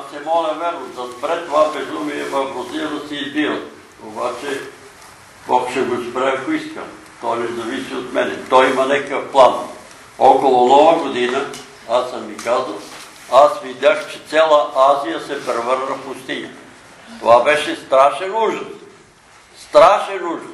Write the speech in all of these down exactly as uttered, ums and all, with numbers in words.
се моля верно, да спре това безумие в Русия да се избиват. Обаче Бог ще го спре, ако искам. То не зависи от мене. Той има някакъв план. Около Нова година, аз съм ми казал, аз видях, че цяла Азия се превърна в пустиня. Това беше страшен ужас. Страшен ужас.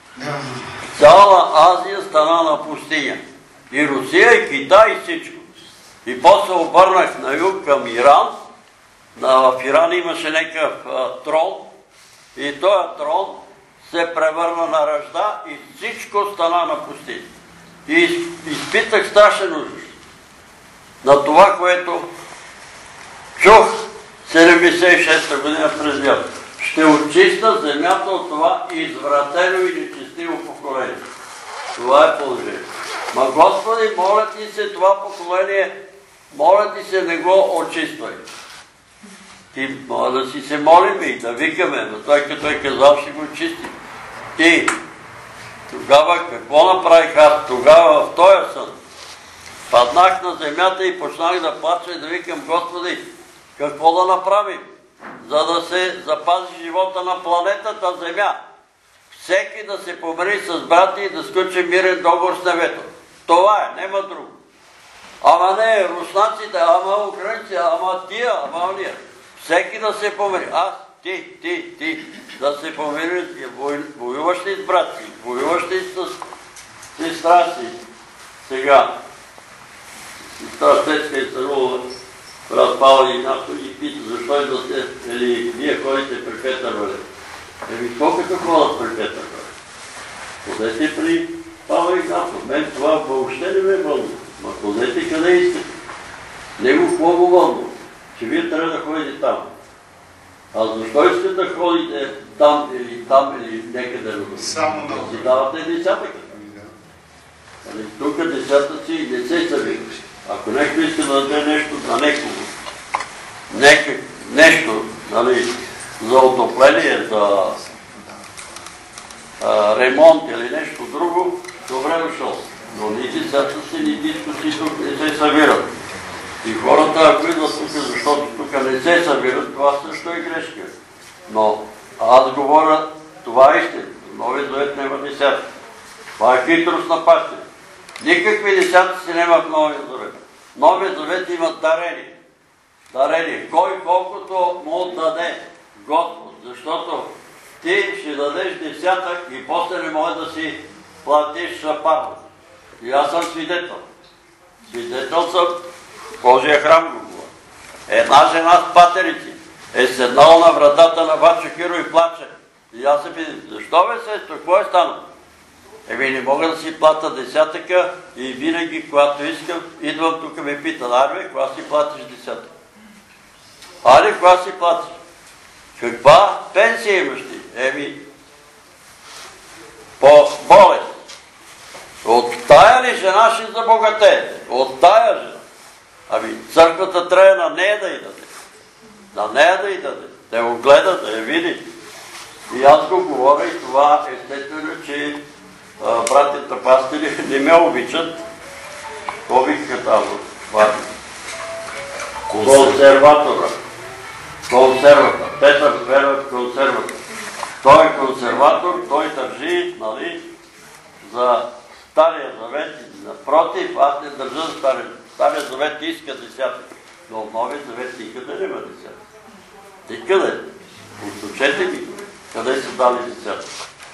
Цяла Азия стана на пустиня. И Русия, и Китай, и всичко. И после обърнах на юг към Иран. В Иран имаше някакъв трон. И този трон се превърна на ръжда и всичко стана на пустиня. И изпитах страшен ужас на това, което чух седемдесет и шеста година през лято. Ще очиста земята от това извратено и нечестиво поколение. Това е положението. Ма Господи, моля ти се това поколение, моля ти се не го очиствай. Ти моля да си се молим и да викаме, но той като е казал, ще го чисти. И тогава какво направих аз? Тогава в този сън паднах на земята и почнах да плача и да викам, Господи, какво да направим, за да се запази живота на планетата Земя? Всеки да се помири с брати и да сключи мирен договор с небето. Това е, нема друго. Ама не, руснаците, ама украинци, ама тия, ама ония. Всеки да се помири. Аз, ти, ти, ти, да се помири. Воюваш ли с брат си? Воюваш ли с сестра си? Сега, сестра Стецка и Царова, брат Павел Игнатов и пита, защо и да сте, или вие ходите при Петър Валев? Еми, колкото ходят при Петър Валев? Ходете при Павел Игнатов. Мен това въобще не ме вълнува. Ма ходете къде искате. Него какво го вълнува? Че вие трябва да ходите там. А защо искате да ходите там или там или някъде на друго? Само на да си давате десятъка. Тук десятъци не се събират. Ако някой иска да даде нещо на некого, нещо за отопление, за ремонт или нещо друго, добре дошъл. Но ни десятъци, ни дискуси тук не се събират. И хората, ако идват тук, защото тук не се събират, това също е грешка. Но аз говоря, това е истина. Новия завет няма десятъци. Това е хитрост на пастир. Никакви десятъци няма в Новия завет. Новия завет има дарение. Дарение. Кой колкото му даде Господ. Защото ти ще дадеш десятък и после не може да си платиш парно. И аз съм свидетел. Свидетел съм Божия храм го говоря. Една жена с патерици е седнала на вратата на Вачо Хиро и плаче. И аз се питам, защо бе сестро, какво е станало? Еми не мога да си плата десятъка и винаги, когато искам, идвам тук ме пита, Арве, кога си платиш десятъка? Али, кога си платиш? Каква пенсия имаш ти? Еми, по болест. От тая ли жена ще забогате? От тая жена. Ами църквата трябва на нея да й даде. На нея да й даде. Да го гледа, да я види. И аз го говоря и това естествено, че братята пастири не ме обичат. Какво биха там? Консерватора. Консервата. Петър вера в консервата. Той е консерватор, той държи, нали, за Стария завет. Напротив, аз не държа за Стария. Стария завет иска десятък. Но в Новия завет никъде няма десятък. Никъде. Посочете ги. Къде са дали десятък?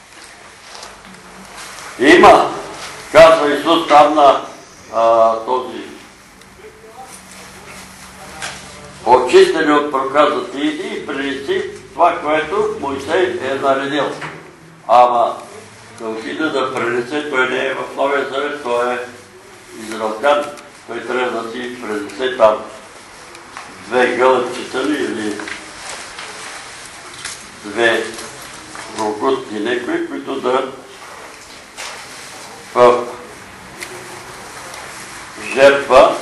Има, казва Исус там на този очистени от проказата, иди и принеси това, което Моисей е наредил. Ама да отиде да пренесе, той не е в Новия завет, той е израелтян. Той трябва да си пренесе там две гълъбчета или две рогутни некои, които да в жертва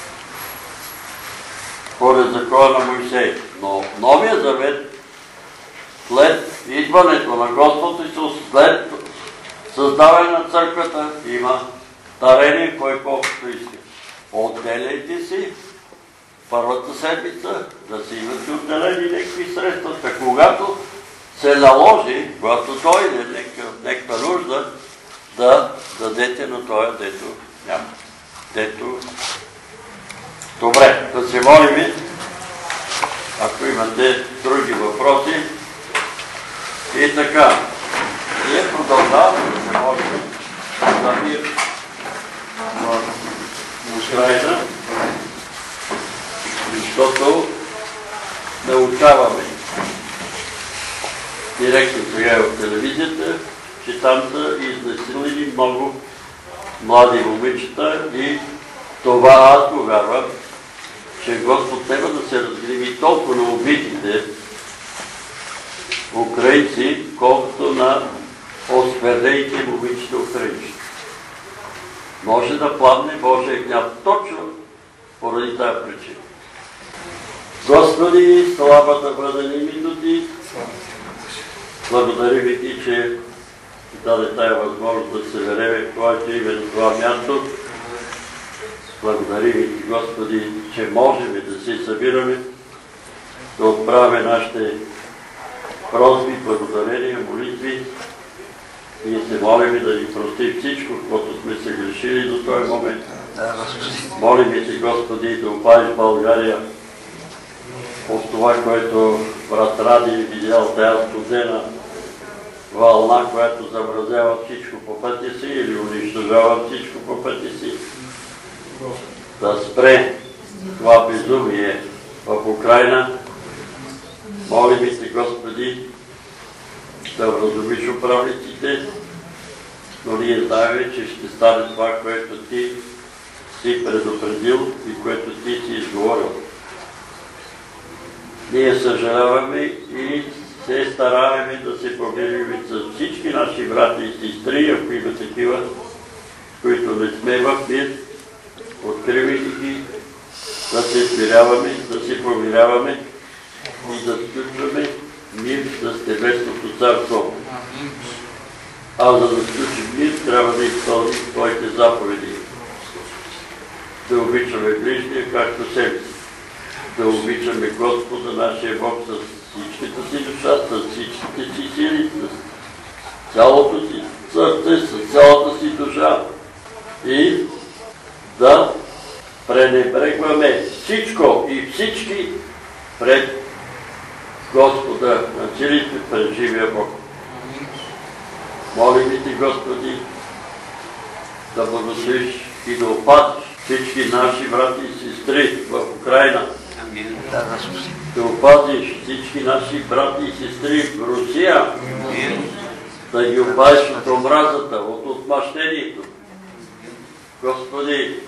според закона на Моисей. Но в Новия завет, след идването на Господ Исус, след създаване на църквата, има дарение, кой колкото иска. Отделяйте си първата седмица да си имате отделени някакви средства, така когато се наложи, когато дойде някаква нужда, да дадете на този, дето няма. Дето... Добре, да се молим, ако имате други въпроси. И така, ние продължаваме да се молим за мир в Украйна, защото научаваме директно сега в телевизията, че там са изнасилени много млади момичета и това аз го вярвам, че Господ трябва да се разгневи толкова на убитите украинци, колкото на осквернените момичета украинци. Може да пламне Божия гняв точно поради тази причина. Господи, слава да бъде името Ти. Благодаря Ви Ти, че даде тая възможност да се вереме в Твоето име на това място. Благодаря Ви Ти, Господи, че можем да се събираме, да отправяме нашите просби, благодарения, молитви и се молим да ни прости всичко, което сме се грешили до този момент. Молим Ти, Господи, да опазиш България от това, което брат Ради видял тая студена вълна, която замразява всичко по пътя си или унищожава всичко по пътя си. Да спре това безумие в Украйна. Молим Те, Господи, да вразумиш управниците, но ние знаем, че ще стане това, което Ти си предупредил и което Ти си изговорил. Ние съжаляваме и се стараваме да се помирим с всички наши брати и сестри, ако има такива, които не сме в мир, откривайки ги, да се смиряваме, да се помиряваме и да сключваме мир с Небесното царство. А за да сключим мир, трябва да изпълним Твоите заповеди. Да обичаме ближния, както себе си. Да обичаме Господа, нашия Бог, с всичката си душа, с всичките си сили, с цялото си сърце, с цялата си душа. И да пренебрегваме всичко и всички пред Господа на силите, пред живия Бог. Молим Ти, Господи, да благословиш и да опазиш всички наши брати и сестри в Украйна. Да опазиш всички наши брати и сестри в Русия. Да ги опазиш от омразата, от отмъщението. Господи,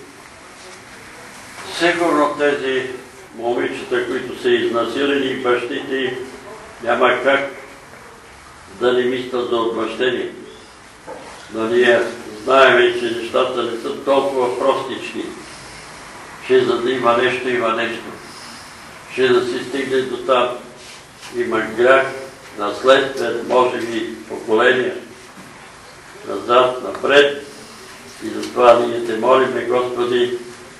сигурно тези момичета, които са изнасилени и бащите им, няма как да не мислят за отмъщение. Но ние знаем, че нещата не са толкова простични, че за да има нещо, има нещо. Че да се стигне до там, има грях, наследствен, може би поколения, назад, напред. И затова ние Те молиме, Господи,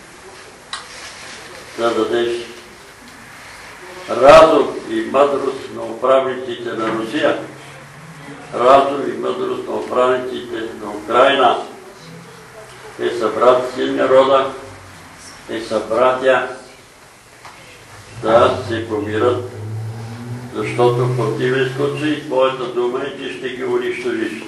да дадеш разум и мъдрост на управниците на Русия, разум и мъдрост на управниците на Украйна. Те са брат син народа, те са братя, да се помират, защото в противен случай Твоята дума е, че ще ги унищожиш.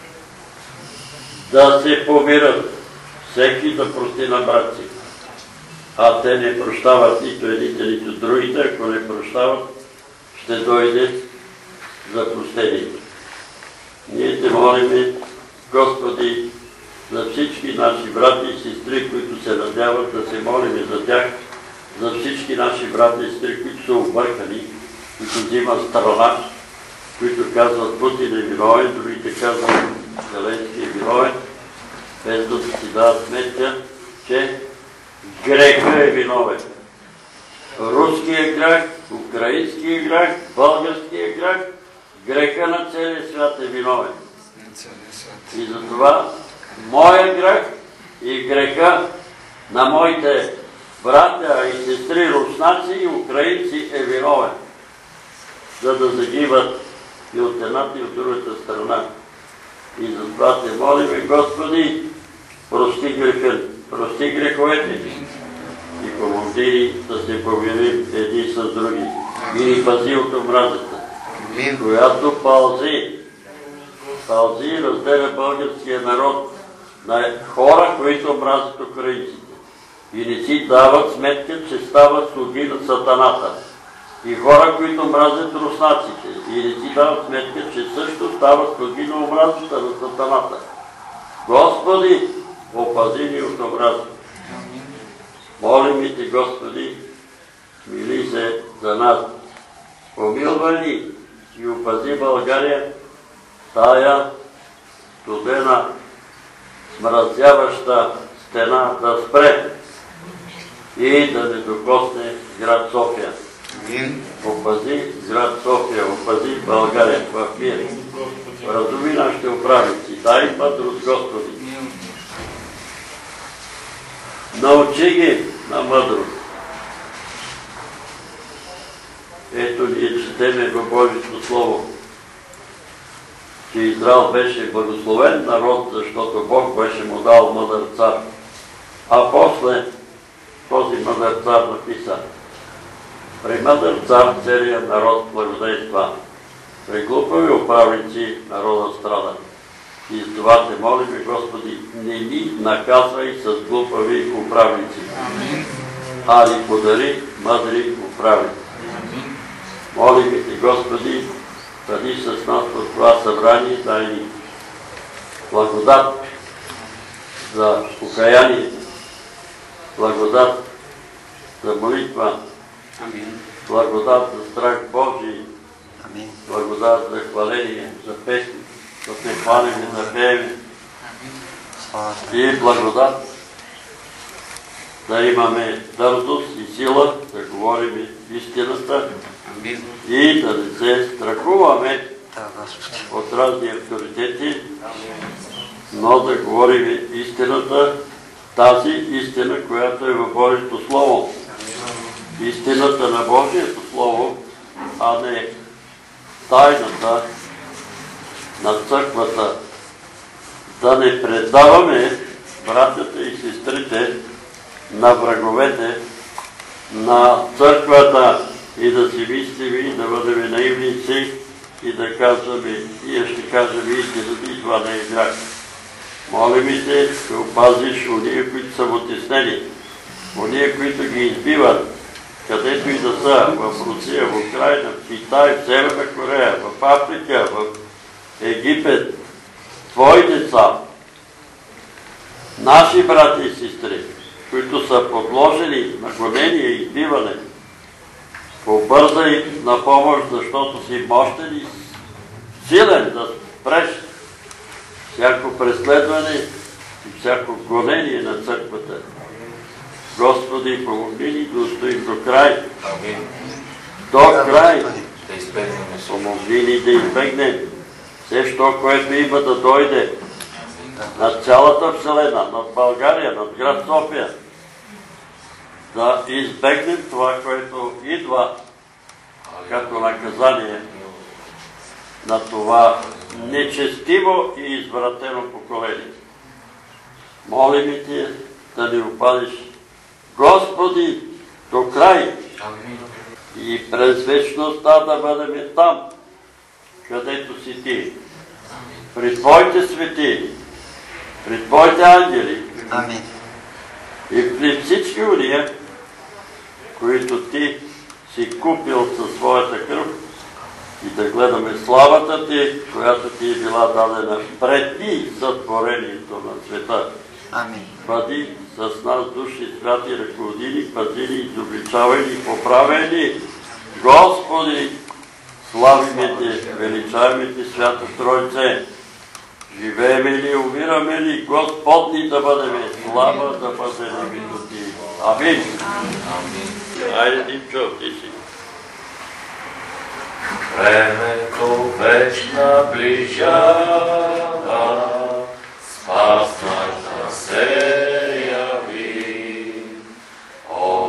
Да се помират, всеки да прости на брат си. А те не прощават нито едните, нито другите. Ако не прощават, ще дойде за простението. Ние Те молиме, Господи, за всички наши брати и сестри, които се надяват да се молиме за тях, за всички наши брати и сестри, които са объркани, които взимат страна, които казват Путин е виновен, другите казват Зеленски е виновен, без да си дадат сметка, че греха е виновен. Руският грех, украинският грех, българският грех, греха на целия свят е виновен. И затова моят грех и греха на моите братя и сестри, руснаци и украинци е виновен, за да загиват и от едната и от другата страна. И затова те молиме, Господи, прости греха, прости греховете и помогни да се помирим един с други. И ни пази от омразата, която пълзи, пълзи и разделя българския народ на хора, които мразят украинците. И не си дават сметка, че стават слуги на сатаната. И хора, които мразят руснаците. И не си дават сметка, че също стават слуги на омразата на сатаната. Господи, опази ни от омразата. Молим и Те, Господи, мили се за нас. Помилвай ни и опази България, тая студена, смразяваща стена да спре и да не докосне град София. Опази град София, опази България в мир. Разуми нашите управници, дай мъдрост, Господи. Научи ги на мъдрост. Ето ние четеме в Божието Слово, че Израел беше благословен народ, защото Бог беше му дал мъдър цар. А после този мъдър цар написа: при мъдър цар целият народ благодейства, при глупави управници народа страда. И с това те молиме, Господи, не ни наказвай с глупави управници, а ни подари мъдри управници. Молиме Те, Господи, бъди с нас в това събрание, дай ни благодат за покаяние, благодат за молитва, благодат за страх Божий, благодат за хваление, за песни, да се хвалим и да пеем, и благодат да имаме дързост и сила да говорим истината и да не се страхуваме от разни авторитети, но да говорим истината, тази истина, която е в Божието Слово. Истината на Божието Слово, а не тайната на църквата. Да не предаваме братята и сестрите на враговете на църквата и да си мислим и да бъдем наивници и да казваме, ние ще кажем истината и това не е грях. Молим и Те да опазиш ония, които са потиснени, ония, които ги избиват, където и да са, в Русия, в Украина, в Китай, в Северна Корея, в Африка, в Египет, Твои деца, наши брати и сестри, които са подложени на гонение и избиване, побързай на помощ, защото си мощен и силен да спреш всяко преследване и всяко гонение на църквата. Господи, помогни ни да устоим до край. До край. Помогни ни да избегнем всичко, което има да дойде над цялата вселена, над България, над град София. Да избегнем това, което идва като наказание на това нечестиво и извратено поколение. Молим и Ти да ни опазиш, Господи, до край и през вечността да бъдем там, където си Ти, при Твоите свети, при Твоите ангели и при всички уния, които Ти си купил със своята кръв, и да гледаме славата Ти, която Ти е била дадена преди сътворението на света. Бъди с нас, души, святи, ръководили, пазили, изобличавани, поправени. Господи, славиме Те, величаваме Те, Свято Тройце. Живееме ли, умираме ли, Господни да бъдем, слава да бъде името Ти. Амин. Айде, Димчо, Ти си. Времето веч наближава, спасната се яви. О,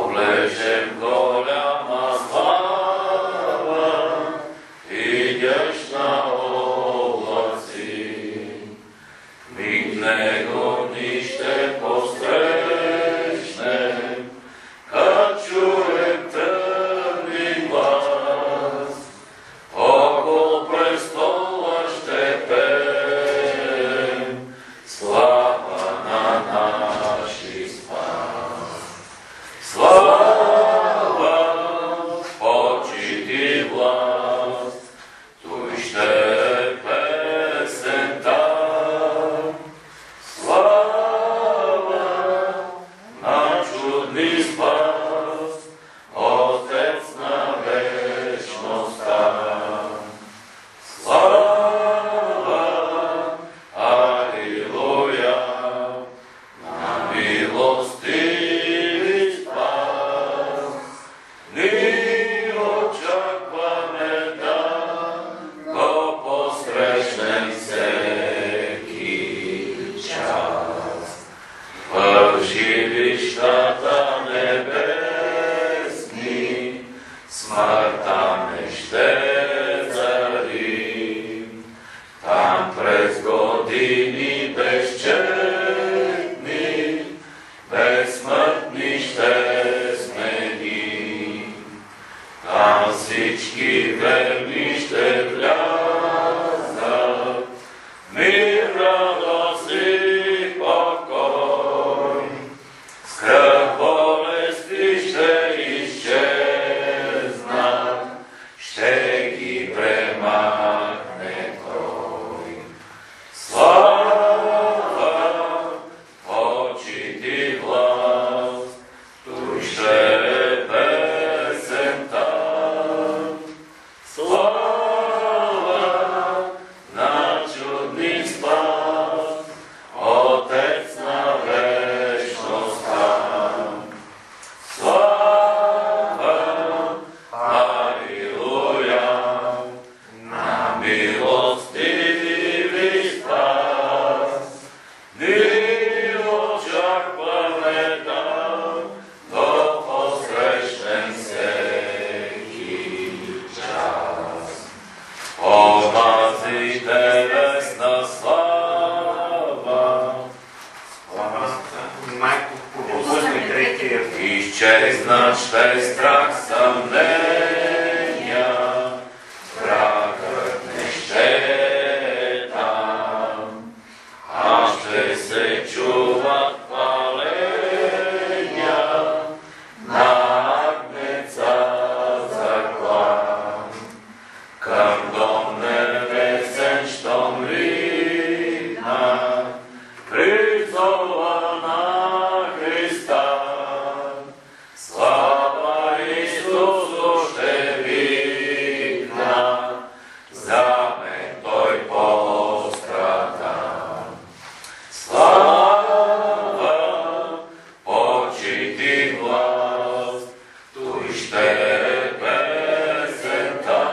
Smrta ne ще царим, там през години безчетни, безсмъртни ще сменим. Там всички верни ще влязат, мир, радост и покой. Скръб, болести ще изчезнат, ще ги премахне Той. Слава, почит и власт, Той ще е песента. Слава на чудни спас, Отец на вечността. Слава, алилуя, на милостиви спас. Ние очакваме там да посрещнем всеки час. Онази телесна слава, изчезнат ще страх, съмнения, врагът не ще е там, а ще се чуват паления на агнеца заклан. Към дом небесен щом литна, призова на Христа. Слава Исусу ще викна, за мен Той пострада. Слава, почит и власт, Той ще е песента.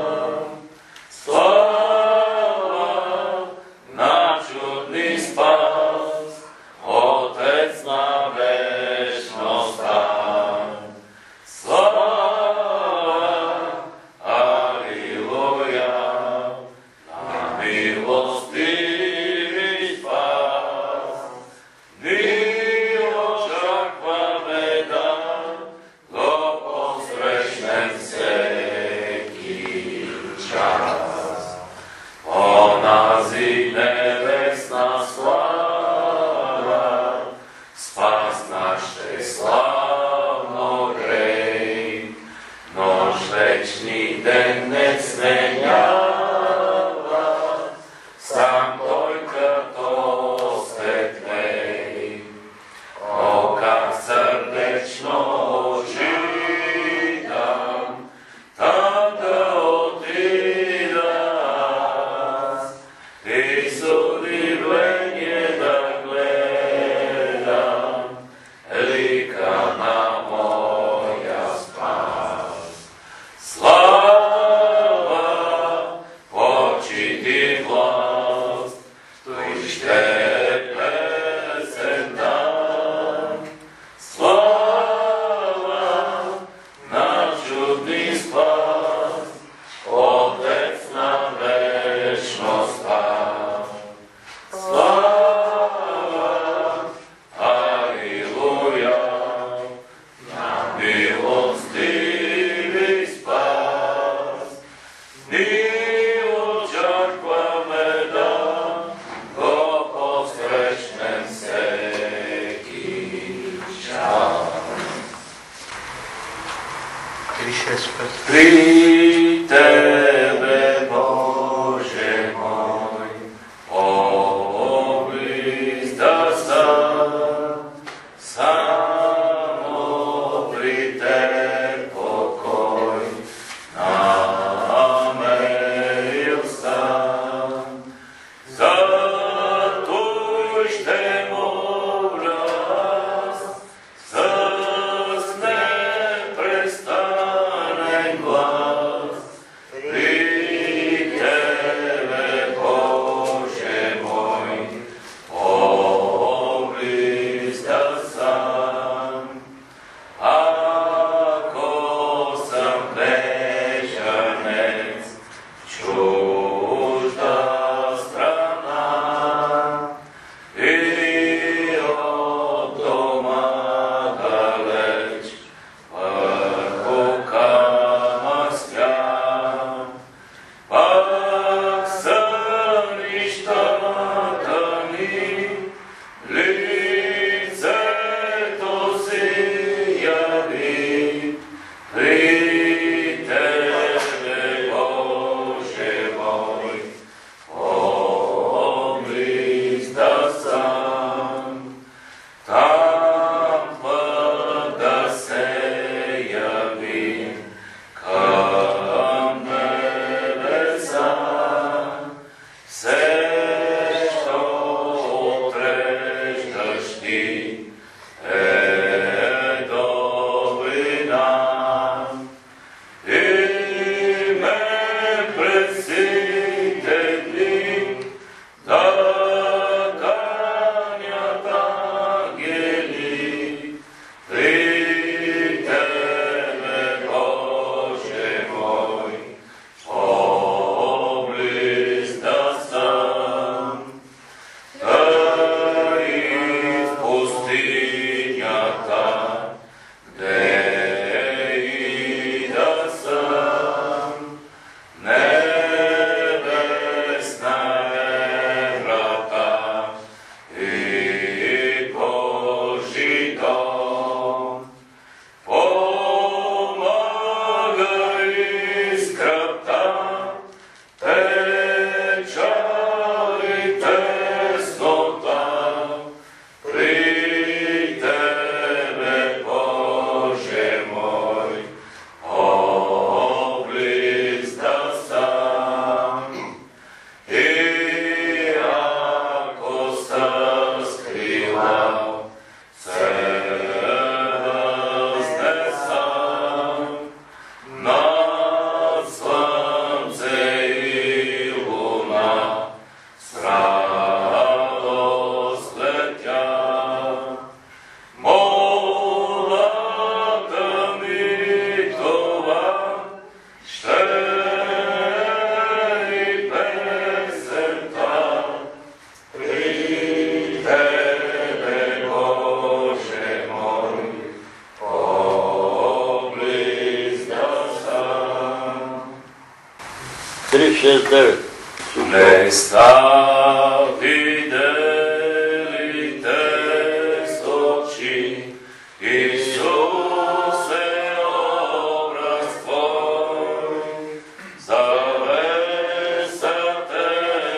Слава на чудни спас, Отец на вечността. Слава, алилуя, на милостиви спас. Ние очакваме да го посрещнем всеки час. Онази небесна слава, спас наш ще славно грей, но вечни ден не сменява, сам Той като светлей. О, как сърдечно ожидам, там да отида аз, и с удивление да гледам лика на моя спас. Слава, почит и власт, Той ще е песента. Слава на чудни спас, Отец на вечността. Слава, алилуя, на милостиви спас. Ние очакваме да го посрещнем всеки час. При Тебе, Боже мой, облиз да съм, само при Теб покой намерил съм. Зато ще моля с непрестанен глас, šest devet. Ne sta videli te s oči, Isuse, obraz tvoj, zavesa te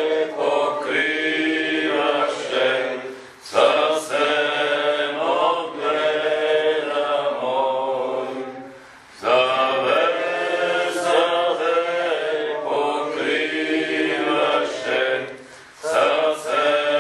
pokrivaše, sasvim od gleda moj. Zavesa te pokrivaše, sasvim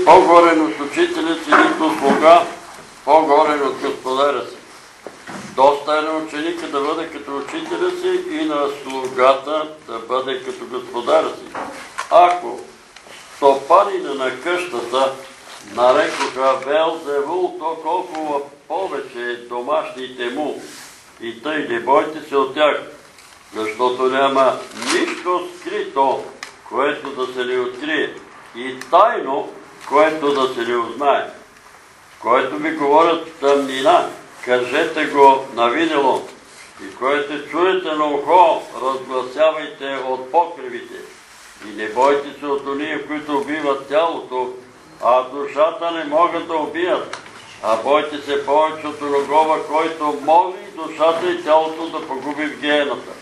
ученик по-горен от учителя си, нито слуга по-горен от господаря си. Доста е на ученика да бъде като учителя си и на слугата да бъде като господаря си. Ако стопанина на къщата нарекоха Велзевул, то колко повече домашните му. И тъй не бойте се от тях, защото няма нищо скрито, което да се не открие, и тайно, което да се не узнае. Който ви говорят тъмнина, кажете го на видело, и което чуете на ухо, разгласявайте от покривите. И не бойте се от ония, които убиват тялото, а душата не могат да убият. А бойте се повече от оногова, който моли душата и тялото да погуби в гиената.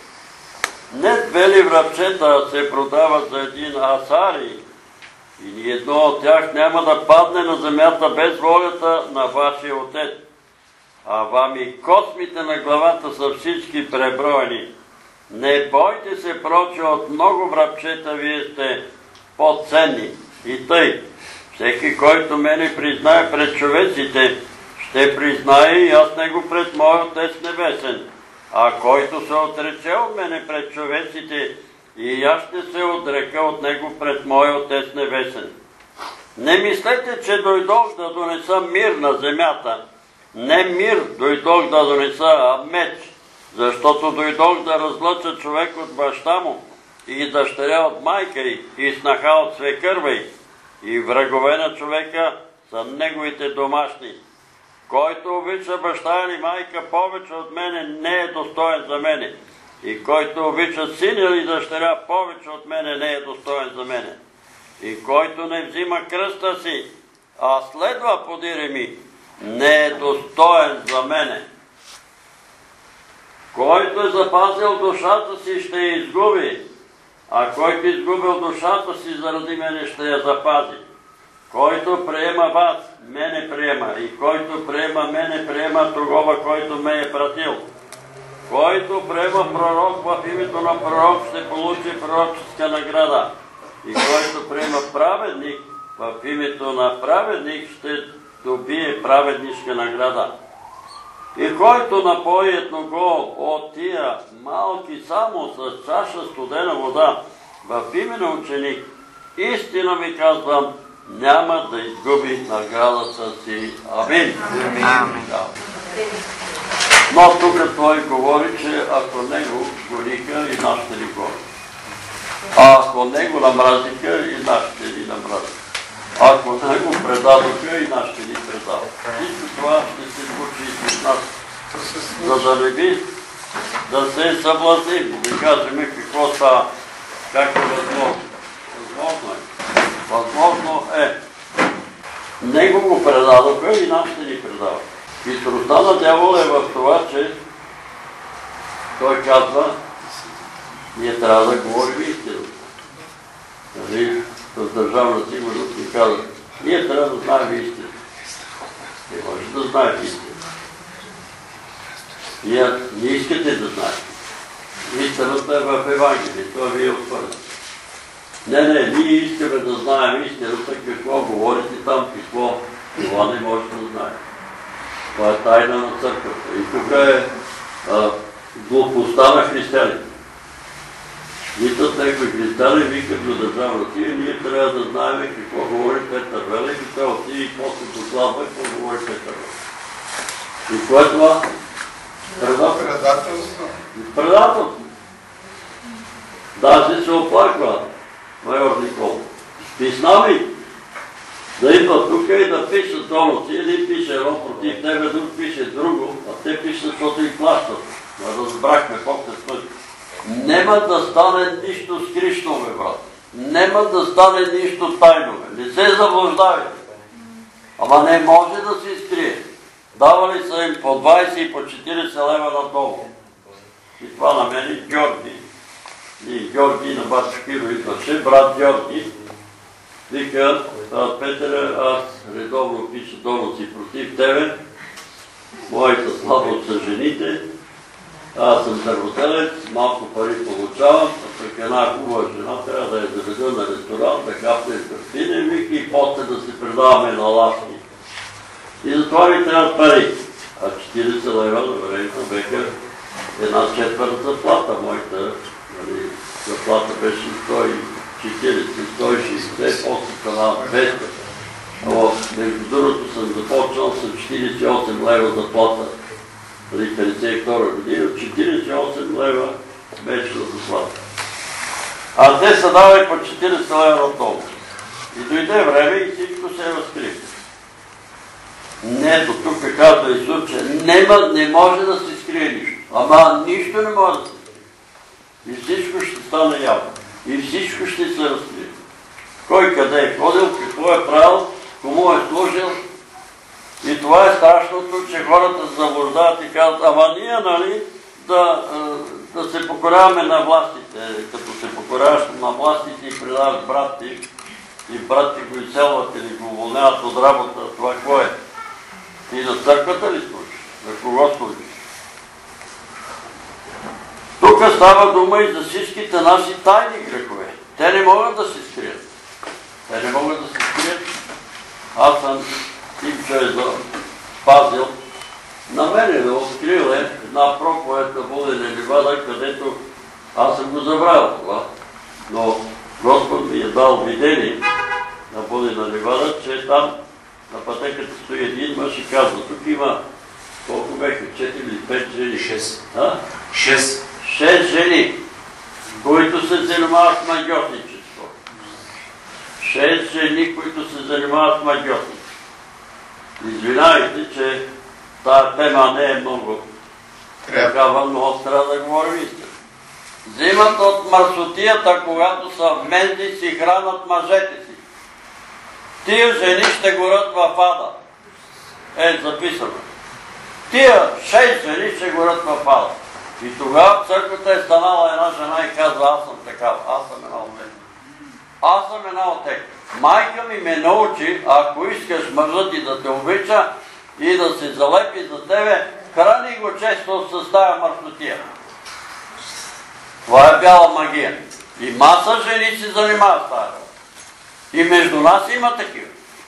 Не две ли врабчета се продават за един асари, и ни едно от тях няма да падне на земята без волята на вашия отец. А вам и космите на главата са всички преброени. Не бойте се, проче, от много врабчета, вие сте по-ценни. И тъй, всеки, който мене признае пред човеците, ще признае и аз него пред моя Отец Небесен. А който се отрече от мене пред човеците, и аз ще се отрека от него пред моя Отец Небесен. Не мислете, че дойдох да донеса мир на земята. Не мир дойдох да донеса, а меч, защото дойдох да разлъча човек от баща му, и дъщеря от майка й, и снаха от свекърва й. И врагове на човека са неговите домашни. Който обича баща или майка повече от мене, не е достоен за мене. И който обича син или дъщеря повече от мене, не е достоен за мене. И който не взима кръста си, а следва подире ми, не е достоен за мене. Който е запазил душата си, ще я изгуби, а който изгубил душата си заради мене, ще я запази. Който приема вас, мене приема, и който приема мене, приема тогова, който ме е пратил. Който приема пророк в името на пророк, ще получи пророческа награда. И който приема праведник в името на праведник, ще добие праведнишка награда. И който напои едного от тия малки само с чаша студена вода в име на ученик, истина ви казвам, няма да изгуби наградата си. Амин. Амин. Но тук той говори, че ако него гориха, и нашите ли гори. А ако него намразиха, и нашите ли намразиха. Ако него предадоха, и нашите ли предадоха. Всичко това ще се случи и с нас. За да не би да се съблазним, да кажем какво става, как е възможно. Възможно е. Възможно е. Него го предадоха и нас ще ни предават. Хитростта на дявола е в това, че той казва, ние трябва да говорим истината. Нали, с държавна сигурност ни казва, ние трябва да знаем истината. Не може да знаете истината. Вие не искате да знаете. Истината е в Евангелие, това ви е отвърне. Не, не, ние искаме да знаем истината, какво говорите там, какво това не може да знаем. Това е тайна на църквата. И тук е а, глупостта на християните. Витат някои християни, викат до държавата и ние трябва да знаем какво говори Петър Велик и те отиде и после докладва какво говори Петър Велик. И кое е това? Предателство. Предателство. Даже се оплаква майор Никол. Писна ми да идва тук и да пише доноси, един пише едно против тебе, друг пише друго, а те пише, защото и плащат. Но разбрахме по-късно. Нема да стане нищо скришно, бе, брат. Нема да стане нищо тайно, бе. Не се заблуждавайте. Ама не може да се изкрие. Давали са им по двайсет и по четирийсет лева надолу. И това на мен и Георги. И Георги на Бачкиро идваше, брат Георги. Вика, Петър, аз редовно пиша доноси против тебе. Моята слабост са жените. Аз съм дърводелец, малко пари получавам, а пък една хубава жена трябва да я заведа на ресторант, да капне картина, вики, и после да се предаваме на ласки. И затова ми трябва пари. А четиридесет лева на времето беха една четвърта заплата. Моята заплата беше сто и четиридесет, сто и шейсет, после това двеста. Но между другото съм започнал с четиридесет и осем лева заплата. Преди петдесет и втора година, четиридесет и осем лева беше на заплата. А те са давали по четиридесет лева на толкова. И дойде време и всичко се е разкрило. Ето, тук казва Исус, че нема, не може да се скрие нищо. Ама нищо не може да се скрие. И всичко ще стане явно. И всичко ще се разкрие. Кой къде е ходил, какво е правил, кому е служил. И това е страшното, че хората се заблуждават и казват, ама ние, нали, да, да се покоряваме на властите. Като се покоряваш на властите и предаваш брат ти, и брат ти го изселват или го уволняват от работа, това какво е? Ти за църквата ли служиш? За кого служиш? Тук става дума и за всичките наши тайни грехове. Те не могат да се скрият. Те не могат да се скрият. Аз съм тим, че е спазил. На мен е да открил е една проповед на Водена Ливада, където аз съм го забравил това. Но Господ ми е дал видение на Водена Ливада, че там на пътеката стои един мъж и казва, тук има колко беха, четири или пет жени? Шест. А? Шест. Шест жени, които се занимават с магиотничество. Шест жени, които се занимават с магиотничество. Извинявайте, че тази тема не е много такава, но трябва да говорим истина. Взимат от мърсотията, когато са менди, си хранат мъжете си. Тия жени ще горят в ада. Е, записано. Тия шест жени ще горят в ада. И тогава в църквата е станала една жена и казва, аз съм такава, аз съм една от тях. Аз съм една от тях. Майка ми ме научи, ако искаш мъжът ти да те обича и да се залепи за тебе, храни го често с тая мърсотия. Това е бяла магия. И маса жени се занимават с тая. И между нас има такива.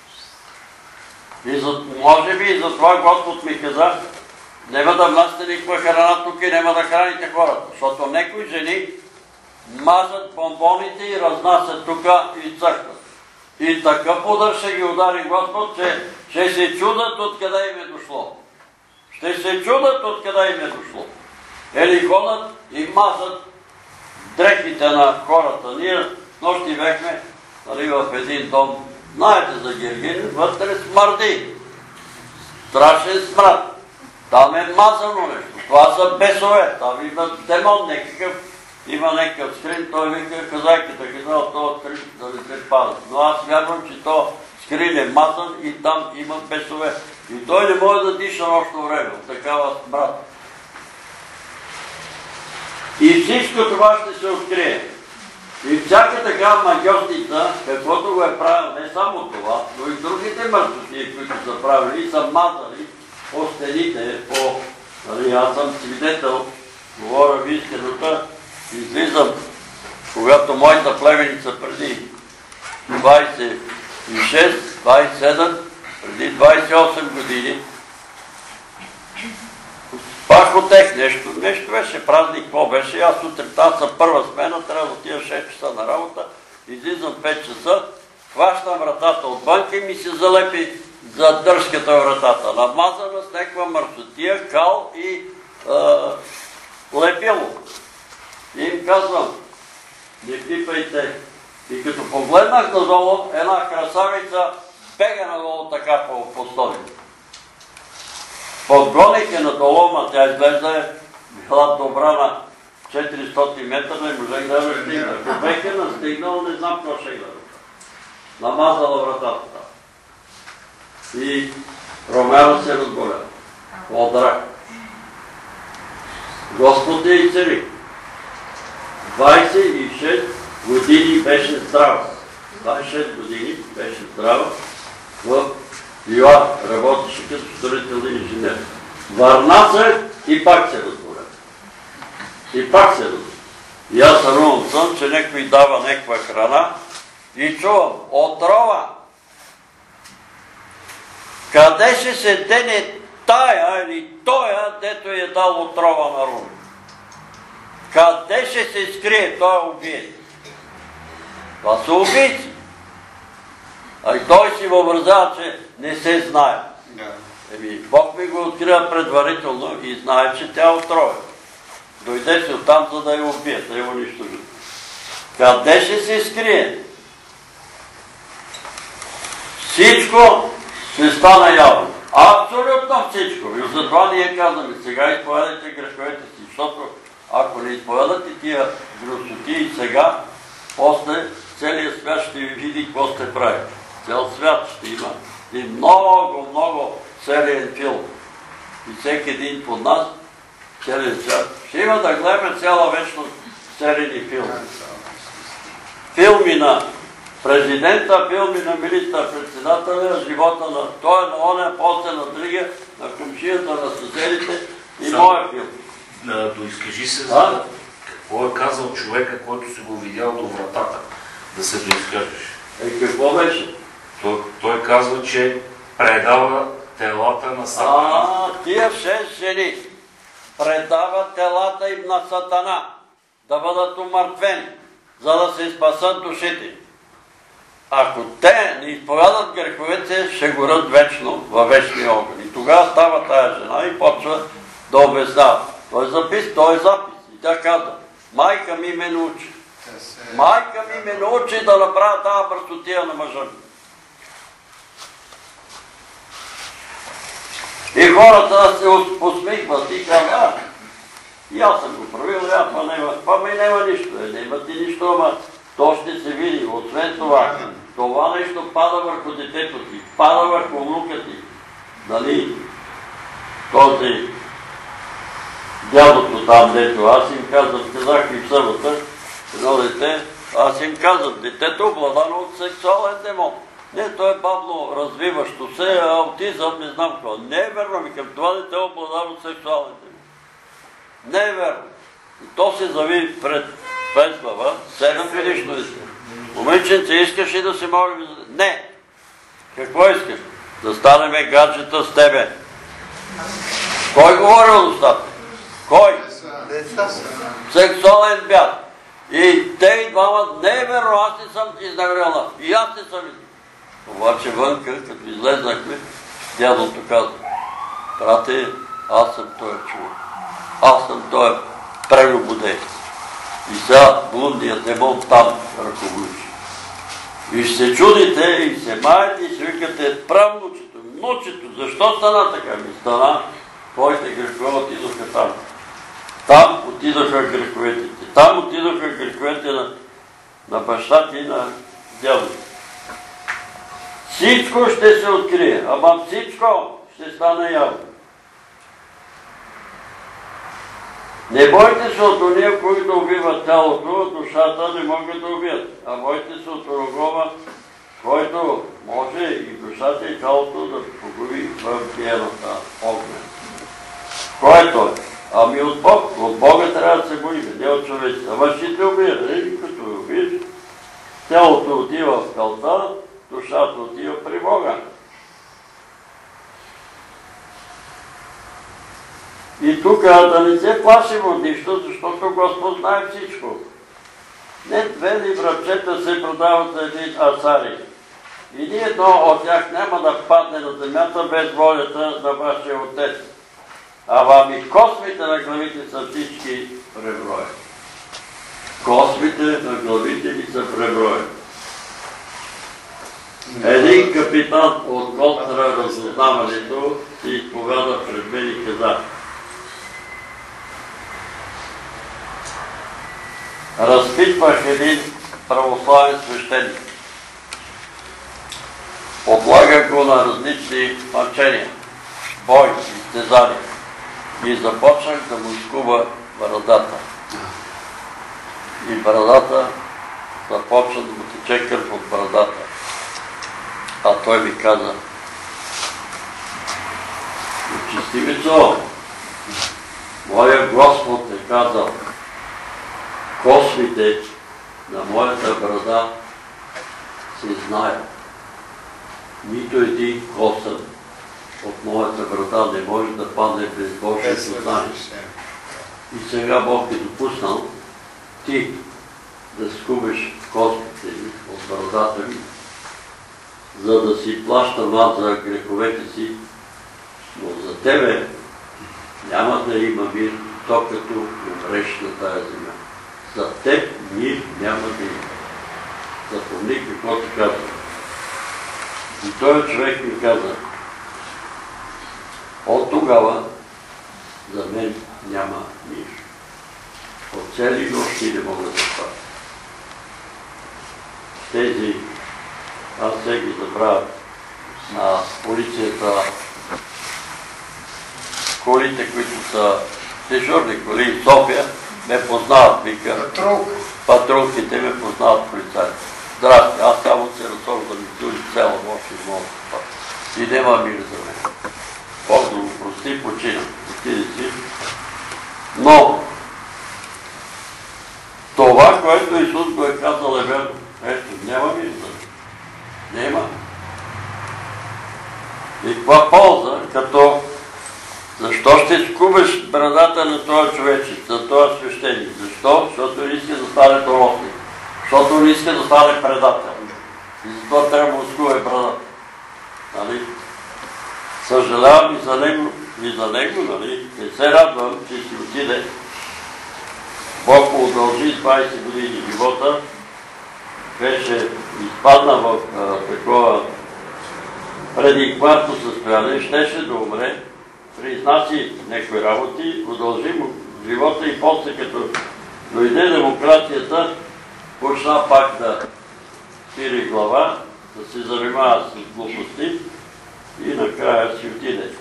И за, може би и за това Господ ми каза, няма да внасяте никаква храна тук и няма да храните хората. Защото некои жени мазат бомбоните и разнасят тук и църкват. И такъв удар ще ги удари Господ, че ще се чудат откъде им е дошло. Ще се чудат откъде им е дошло. Ели ходят и мазат дрехите на хората. Ние нощи бехме нали, в един дом. Знаете за Гергин, вътре смърди. Страшен смрад. Там е мазано нещо. Това са бесове. Там има демон някакъв. Има някакъв скрин. Той вика казайката. Казал това скрин да не се пада. Но аз вярвам, че то скрин е мазан и там има бесове. И той не може да диша нощно време. Такава смрад. И всичко това ще се открие. И всяка така магиосница, каквото го е правил, не само това, но и другите мърсотии, които са правили, са мазали по стените, по... Нали, аз съм свидетел, говоря в истината, излизам, когато моята племеница преди двайсет и шест, двайсет и седем, преди двайсет и осем години, пак отех нещо, нещо беше празник, какво беше, аз сутринта съм първа смена, трябва да отида шест часа на работа, излизам пет часа, хващам вратата от банка и ми се залепи за дръжката вратата, намазана с някаква мърсотия, кал и е, лепило. И им казвам, не пипайте. И като погледнах надолу, една красавица бега надолу така по, по столите. Подгоних е надолу, ма тя изглежда била добра на четиристотин метра, не можех да я стигна. Ако бех е настигнал, не знам какво ще гледа. Намазала вратата. И Ромео се разболя. Одрак. Господ я изцели. двайсет и шест години беше здрава. двайсет и шест години беше здрава. В Йоан работеше като строителен инженер. Върна се и пак се разболя. И пак се роди. И аз сънувам сън, че някой дава някаква храна и чувам отрова. Къде ще се дене тая или тоя, дето е дал отрова на Румен? Къде ще се скрие той убиец? Това са убийци. А и той си въобразява, че не се знае. Еми, Бог ми го открива предварително и знае, че тя е отрова. Дойде си оттам, за да я убие, да я унищожи. Къде ще се скрие? Всичко ще стане явно. Абсолютно всичко. И затова ние казваме, сега изповядайте греховете си, защото ако не изповядате тия грозоти и сега, после целият свят ще ви види какво сте правили. Цял свят ще има. И много, много сериен филм. И всеки един от нас, целият свят, ще има да гледаме цяла вечно серийни филми. Филми на президента, филми на министър-председателя, живота на той, на оня, после на другия, на комшията, на съседите и моя филм. Доизкажи се за какво е казал човека, който си го видял до вратата, да се доизкажеш. Е, какво беше? Той, той казва, че предава телата на Сатана. А, тия шест жени предават телата им на Сатана, да бъдат умъртвени, за да се спасат душите. Ако те не изповядат греховете, ще горят вечно във вечния огън. И тогава става тая жена и почва да обяснява. Той запис, той е запис. И тя казва, майка ми ме научи. Майка ми ме научи да направя тази бърстотия на мъжа ми. И хората се усмихват и казват, а, и аз съм го правил, а, па няма, па ми няма нищо. Е, няма ти нищо, ама то ще се види. Освен това, това нещо пада върху детето ти, пада върху внука ти. Дали този дядото там, дето, аз им казвам, казах и в събота, едно дете, аз им казвам, детето е обладано от сексуален демон. Не, то е бавно развиващо се, а аутизъм не знам какво. Не е верно, ми към това дете е обладано от сексуален демон. Не е верно. И то се зави пред Веслава, седем годишно дете. Момиченце, искаш ли да се молим? Не. Какво искаш? Да станеме гаджета с тебе. Кой говори от устата? Кой? Сексуален бяд. И те и двама, не е верно, аз не съм изнагрела. И аз не съм изнагрела. Обаче вънка, като излезнахме, дядото каза, брате, аз съм този човек. Аз съм този прелюбодей. И сега блудният демон там ръководиш. И ще се чудите, и се маете, и ще викате правнучето, внучето. Защо стана така? Ми стана, твоите грехове отидоха там. Там отидоха греховете. Там отидоха греховете на, на баща ти и на дядото. Всичко ще се открие, ама всичко ще стане явно. Не бойте се от ония, които убиват тялото, душата не могат да убият. А бойте се от Рогова, който може и душата и тялото да погуби в гиената огнен. Кой е той? Ами от Бог. От Бога трябва да се боим, не от човеците. Ама ще те убият, и като убиеш, тялото отива в калта, душата отива при Бога. И тук да не се плашим от нищо, защото Господ знае всичко. Не две ливрачета се продават за един асари. И ни едно от тях няма да падне на земята без волята на вашия Отец. А ами космите на главите са всички преброени. Космите на главите ви са преброени. Един капитан от контраразузнаването си изповяда пред мен и каза: разпитвах един православен свещеник. Подлагах го на различни мъчения, бой, изтезания и започнах да му изкува брадата. И брадата започна да му тече кръв от брадата. А той ми каза: честивицо, моя Господ е казал, космите на моята брада се знаят. Нито един косъм от моята брада не може да падне без Божието знание. И сега Бог е допуснал ти да скубеш космите ми от брадата ми, за да си плащам аз за греховете си, но за тебе няма да има мир, докато умреш на тая земя. За теб мир няма да има. Запомни какво ти казва. И той човек ми каза, от тогава за мен няма мир. От цели нощи не мога да спа. Тези, аз се ги забравя на полицията, колите, които са дежурни коли в София, ме познават, вика. Патрулките ме познават полицаите. Здрасти, аз само се разсорда ми дури цяла нощ и мога да спа. И нема мир за мен. Бог да го прости, почина. Отиде си. Но това, което Исус го е казал, е верно. Ето, няма мир за мен. Нема. И каква полза, като защо ще скубеш брадата на този човече, на този свещеник? Защо? Защото не иска да стане толотник. Защото не иска да стане предател. И затова трябва да му скубе брадата. Нали? Съжалявам и за него, и за него, нали? Не се радвам, че си отиде. Бог му удължи двайсет години живота. Беше изпадна в а, такова прединфарктно състояние, щеше да умре, признаци някои работи, удължи му живота и после като дойде демокрацията, почна пак да свири глава, да се занимава с глупости и накрая си отиде.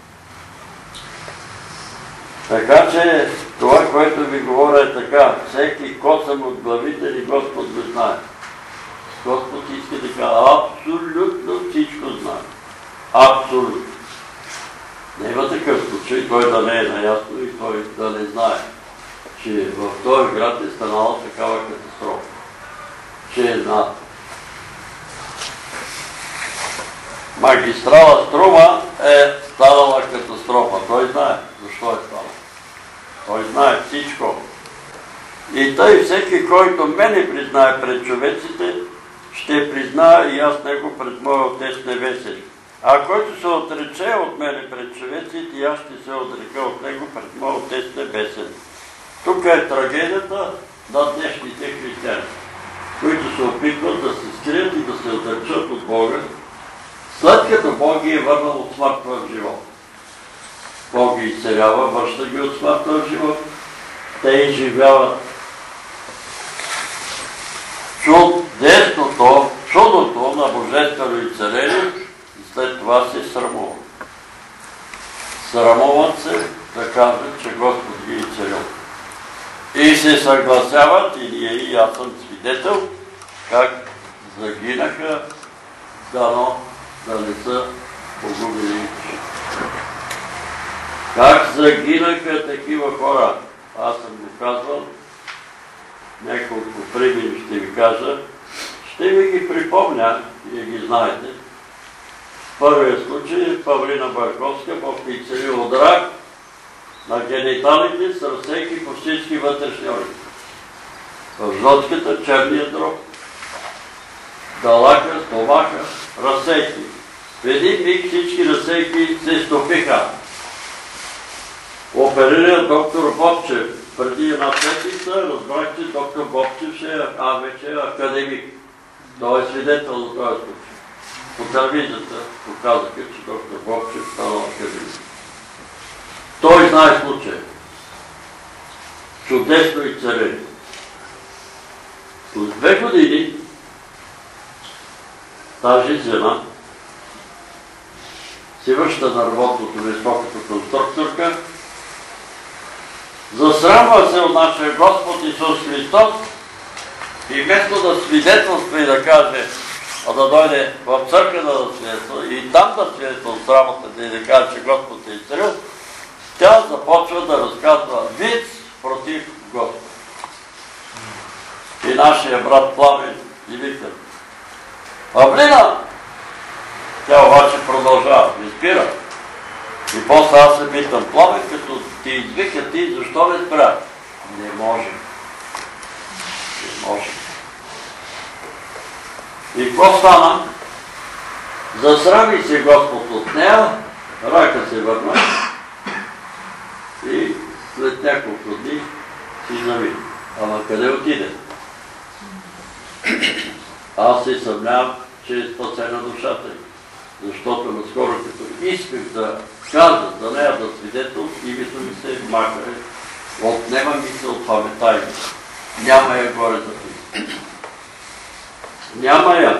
Така че това, което ви говоря е така, всеки косъм от главите ни Господ го знае. Господ иска да кажа, абсолютно всичко знае. Абсолютно. Няма такъв случай, той да не е наясно и той да не знае, че в този град е станала такава катастрофа. Че на магистрала Струма е станала катастрофа. Той знае защо е станала. Той знае всичко. И тъй всеки, който мене признае пред човеците, ще призная и аз него пред моя Отец Небесен. А който се отрече от мене пред човеците, и аз ще се отрека от него пред моя Отец Небесен. Тук е трагедията на днешните християни, които се опитват да се скрият и да се отречат от Бога, след като Бог ги е върнал от смърт в живот. Бог ги изцелява, връща ги от смърт в живот. Те изживяват чудесното, чудото на божествено изцеление и след това се срамуват. Срамуват се да кажат, че Господ ги е изцелил. И се съгласяват, и ние, и аз съм свидетел, как загинаха, дано да не са погубили. Как загинаха такива хора? Аз съм го казвал, няколко примери ще ви кажа. Ще ви ги припомня, вие ги знаете. Първият случай е Павлина Барковска, Бог ги изцелил от рак на гениталите, сърцеки по всички вътрешни органи. В жлъчката черния дроб, далака, стомаха, разсейки. В един миг всички разсейки се стопиха. Оперира доктор Бобчев. Преди една седмица разбрах, че доктор Бобчев ще е, а вече е академик. Той е свидетел на този случай. По телевизията показаха, че доктор Бобчев стана академик. Той знае случая. Чудесно и царение. След две години тази жена се връща на работното място като конструкторка. Засрамва се от нашия Господ Исус Христос и вместо да свидетелства и да каже, а да дойде в църква да свидетелства и там да свидетелства от срамотата и да каже, че Господ е изцелил, тя започва да разказва виц против Господ. нашия брат Пламен и вика: Павлина! Тя обаче продължава, не спира. И после аз се питам: Пламен, като ти извика, ти защо не спря? Не може. Не може. И какво стана? Засрами се Господ от нея, рака се върна и след няколко дни си зави. Ама къде отиде? Аз се съмнявам, че е спасена душата й. Защото наскоро, като исках да каза за нея да свидетел, името ми се махае, отнема ми се от паметта ми. Няма я горе за това. Няма я.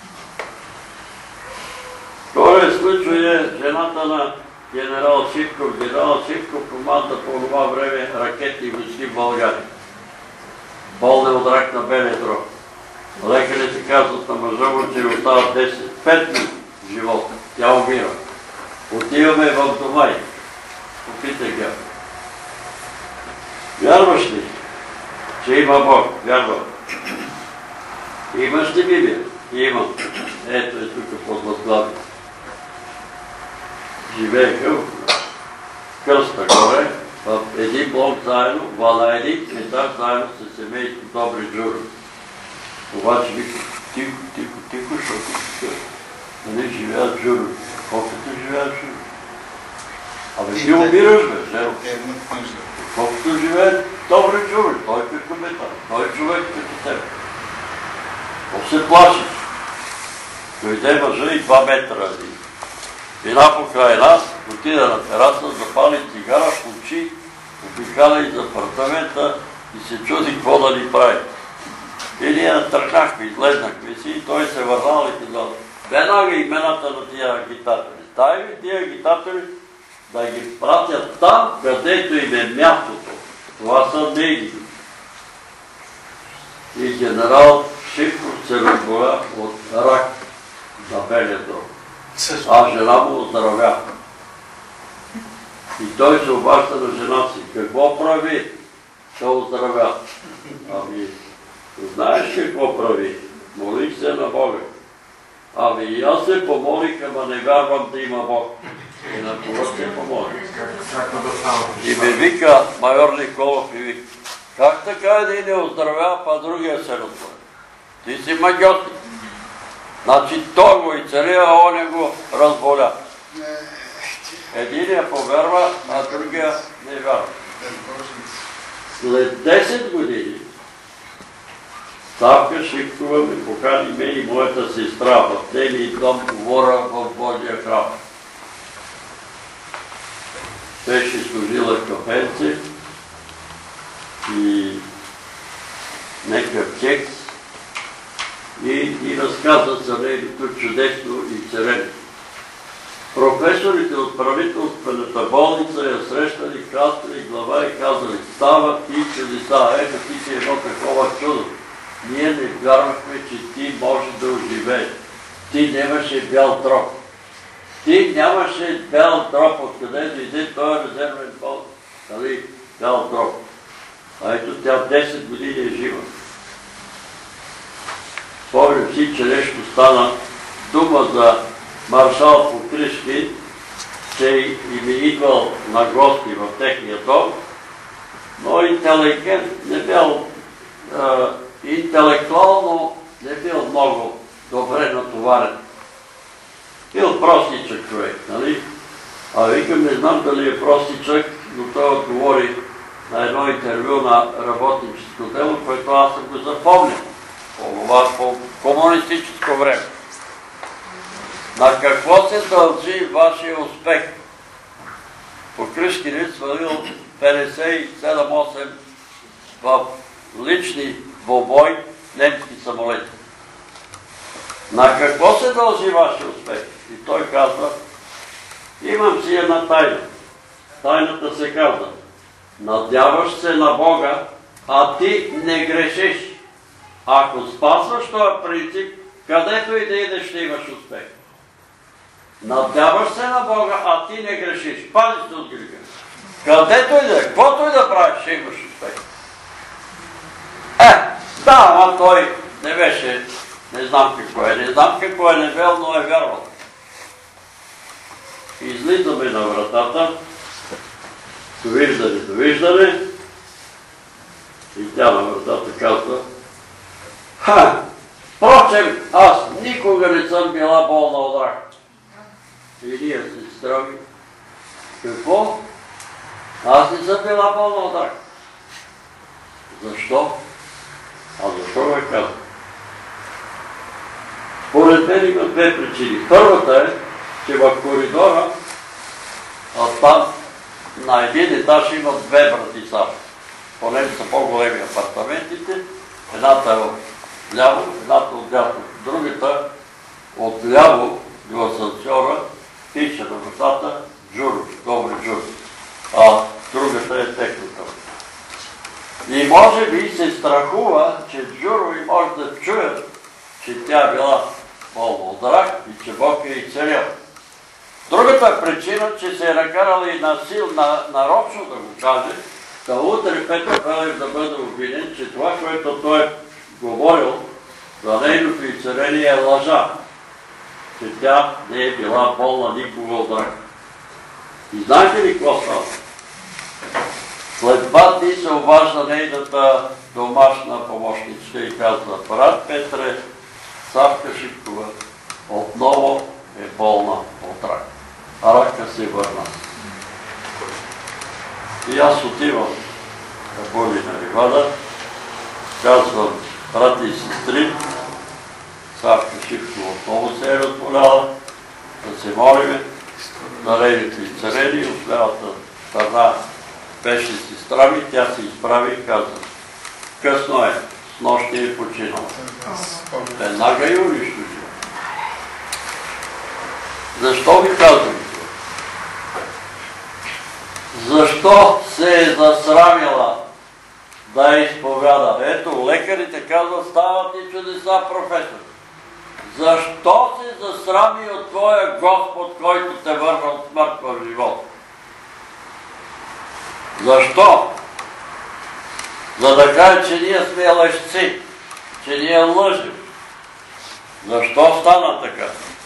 Втория случай е жената на генерал Шипков. Генерал Шипков команда по това време ракетни войски в България. Болна от рак на белия дроб. Лекарите казват на мъжа му, че остава десет пет дни в живота. Тя умира. Отиваме в дома й. Попитай ги. Вярваш ли, че има Бог? Вярвам. Имаш ли Библия? Имам. Ето е тук под възглавие. Живееха в къста горе, в един блок заедно, на един етаж заедно с семейство Добри Джуро. Обаче вика: тихо, тихо, тихо, защото нали живеят Джуро. Колкото живеят Джуро? Абе ти умираш, бе, Жено. Колкото живеят Добри Джуро, той като мета, той е човек като теб. Какво се плашиш? Дойде мъжа и два метра. Една покрай нас, отиде на тераса, запали цигара, включи, обикаля из апартамента и се чуди какво да ни прави. И ние натръкнахме, излезнахме си и той се върнал и казал: веднага имената на тия агитатори. Дай ми тия агитатори да ги пратят там, където им е мястото. Това са нейни. И генерал Шипков се разболя от рак на белия дроб. А жена му оздравя. И той се обаща на жена си: какво прави? Той оздравя. Ами, знаеш какво прави? Молих се на Бога. Ами и аз се помолих, ама не вярвам да има Бог. И на това се помолих. И ме вика майор Николов и вика: как така един не оздравя, па другия се разболя? Ти си магиотник. Значи той го и царя, а он го разболя. Единия повярва, а другия не вярва. След десет години Ставка Шипкова ме покани мен и моята сестра в нейния дом, говоря в Божия храм. Беше служила кафенце и некъв кекс и, и разказа за нейното чудесно изцеление. Професорите от правителствената болница я срещали, кастали глава и казали: става ти чудеса, ето ти си едно такова чудо. Ние не вярвахме, че ти може да оживееш. Ти нямаше бял дроб. Ти нямаше бял дроб, откъде дойде този резервен болница. Нали, бял дроб. А ето тя десет години е жива. Спомням си, че нещо стана дума за маршал Покришкин, че им е идвал на гости в техния дом, но интелигент не бил, е, интелектуално не бил много добре натоварен. Бил простичък човек, нали? А викам, не знам дали е простичък, но той отговори на едно интервю на работническо дело, което аз съм го запомнил по комунистическо време. На какво се дължи вашия успех? Покришкин е свалил петдесет и седем осем в лични двобой немски самолети. На какво се дължи вашия успех? И той казва: имам си една тайна. Тайната се казва: надяваш се на Бога, а ти не грешиш. Ако спазваш този принцип, където и да идеш, ще имаш успех. Надяваш се на Бога, а ти не грешиш. Пази се от греха. Където и да е, каквото и да правиш, ще имаш успех. Е, Да, ама той не беше, не знам какво е, не знам какво е невел, но е вярвал. Излизаме на вратата, довиждане, довиждане, и тя на вратата казва: ха, впрочем, аз никога не съм била болна от рак. И ние се строги: какво? Аз не съм била болна от рак. Защо? А защо ме казва? Поред мен има две причини. Първата е, че в коридора, а там на един етаж има две вратица. Понеже са по-големи апартаментите, едната е отляво, едната отдясно. Другата отляво до асансьора пише на вратата Джуро, Добри Джуро, а другата е техната. И може би се страхува, че Джуро и може да чуят, че тя е била болна от рак и че Бог е изцелил. Другата причина, че се е накарала и насил, на, нарочно да го каже, да утре Петър Велев да бъде обвинен, че това, което той е говорил за нейното изцеление е лъжа, че тя не е била болна никога от рак. И знаете ли какво става? След два дни се обажда нейната домашна помощничка и казва: брат Петре, Савка Шипкова отново е болна от рак. А рака се върна. И аз отивам на Болина Ривада, казвам: брати и сестри, Савка Шипкова отново се е разболяла, да се молиме на нейното изцеление. От лявата страна беше сестра ми, тя се изправи и каза: късно е, с нощи е починала. Веднага и унищожила. Защо ви казвам? Защо се е засрамила да изповяда? Ето, лекарите казват: стават и чудеса, професор. Защо се засрами от твоя Господ, който те върна от смърт в живота? Защо? За да каже, че ние сме лъжци, че ние лъжим. Защо стана така?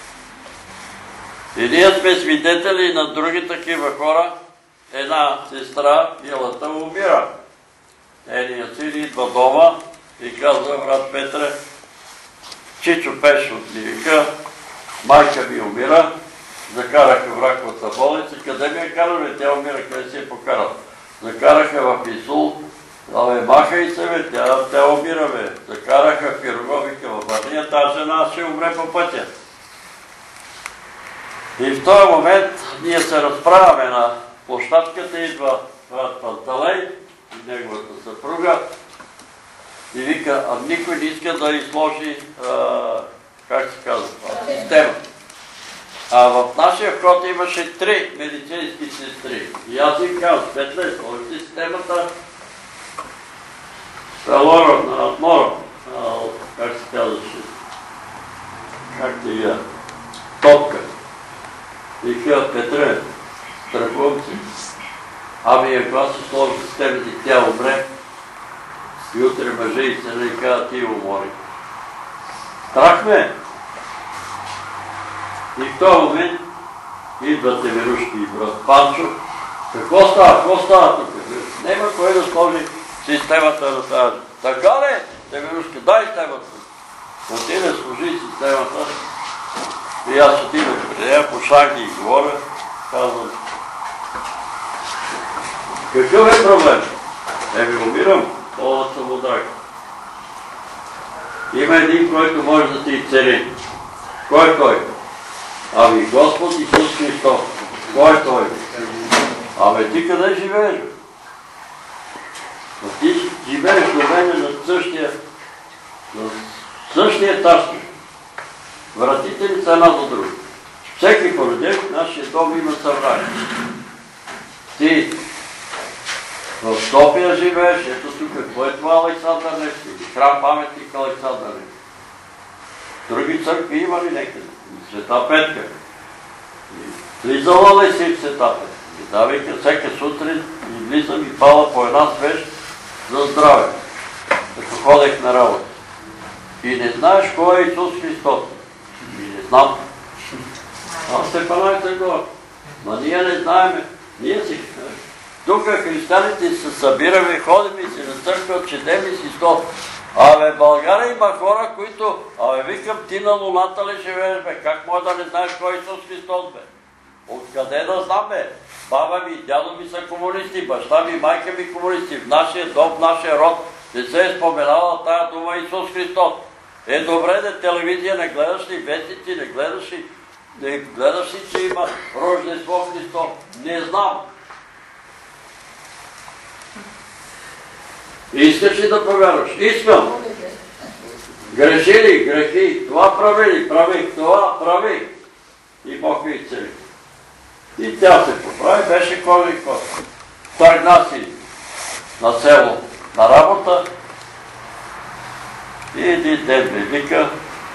И ние сме свидетели на други такива хора. Една сестра, Милата, умира. Еният син идва дома и казва: брат Петре, Чичо пеше от Ливика, майка ми умира, закараха в раковата болница. Къде ми е карали? Тя умира, къде си е покарала? Закараха в Исул, абе, махай се, бе, тя, тя умира, бе. Закараха в Пироговика, в Варния, тази жена ще умре по пътя. И в този момент ние се разправяме на площадката, идва брат Панталей и неговата съпруга и вика: а никой не иска да изложи, как се казва, система. А в нашия вход имаше три медицински сестри. И аз им казвам: Петле, сложи системата Сталора на Атмора, как се казваше, как ти я, топка. И казва: Петре, страхувам се. Ами ако аз се сложи системата и тя умре, и утре мъже и се не казва: ти умори. Страх ме. И в този момент идват Теменушки и брат Панчо. Какво става? Какво става тук? Нема кой да сложи системата на тази. Така ли? Теменушка, дай системата. Отиде, служи системата. И аз отидох при нея, по шаг и говоря, казвам: какъв е проблем? Еми, умирам, болна съм от рак. Има един, който може да те изцели. Кой е той? Ами Господ Исус Христос. Кой е той? Абе, ти къде живееш? А ти живееш до мене на същия, на същия етаж. Вратите ни са една до друга. Всеки понеделник в нашия дом има събрание. Ти в София живееш, ето тук, какво е това Александър Невски? Храм паметник Александър Невски. Други църкви има ли некъде? Света Петка. Влизала ли си в Света Петка? И давайка всека сутрин и влизам и пала по една свещ за здраве. като ходех на работа. И не знаеш кой е Исус Христос. И не знам. Аз се панайте горе. Ма ние не знаеме. Ние си... Тук християните се събираме, ходим и си на църква, четем и си сто. Абе, в България има хора, които... Абе, викам, ти на луната ли живееш, бе? Как може да не знаеш кой е Исус Христос, бе? Откъде да знам, бе? Баба ми и дядо ми са комунисти, баща ми и майка ми комунисти. В нашия дом, в нашия род не се е споменала тая дума Исус Христос. Е, добре, де, телевизия не гледаш ли, вестници не гледаш ли, не гледаш ли, че има Рождество Христос? Не знам. Искаш ли да повярваш? Искам. Греши ли? Грехи. Това прави ли? Правих. Това прави. И Бог ви цели. И тя се поправи, беше кой и кой. Тръгна си на село на работа и един ден ми вика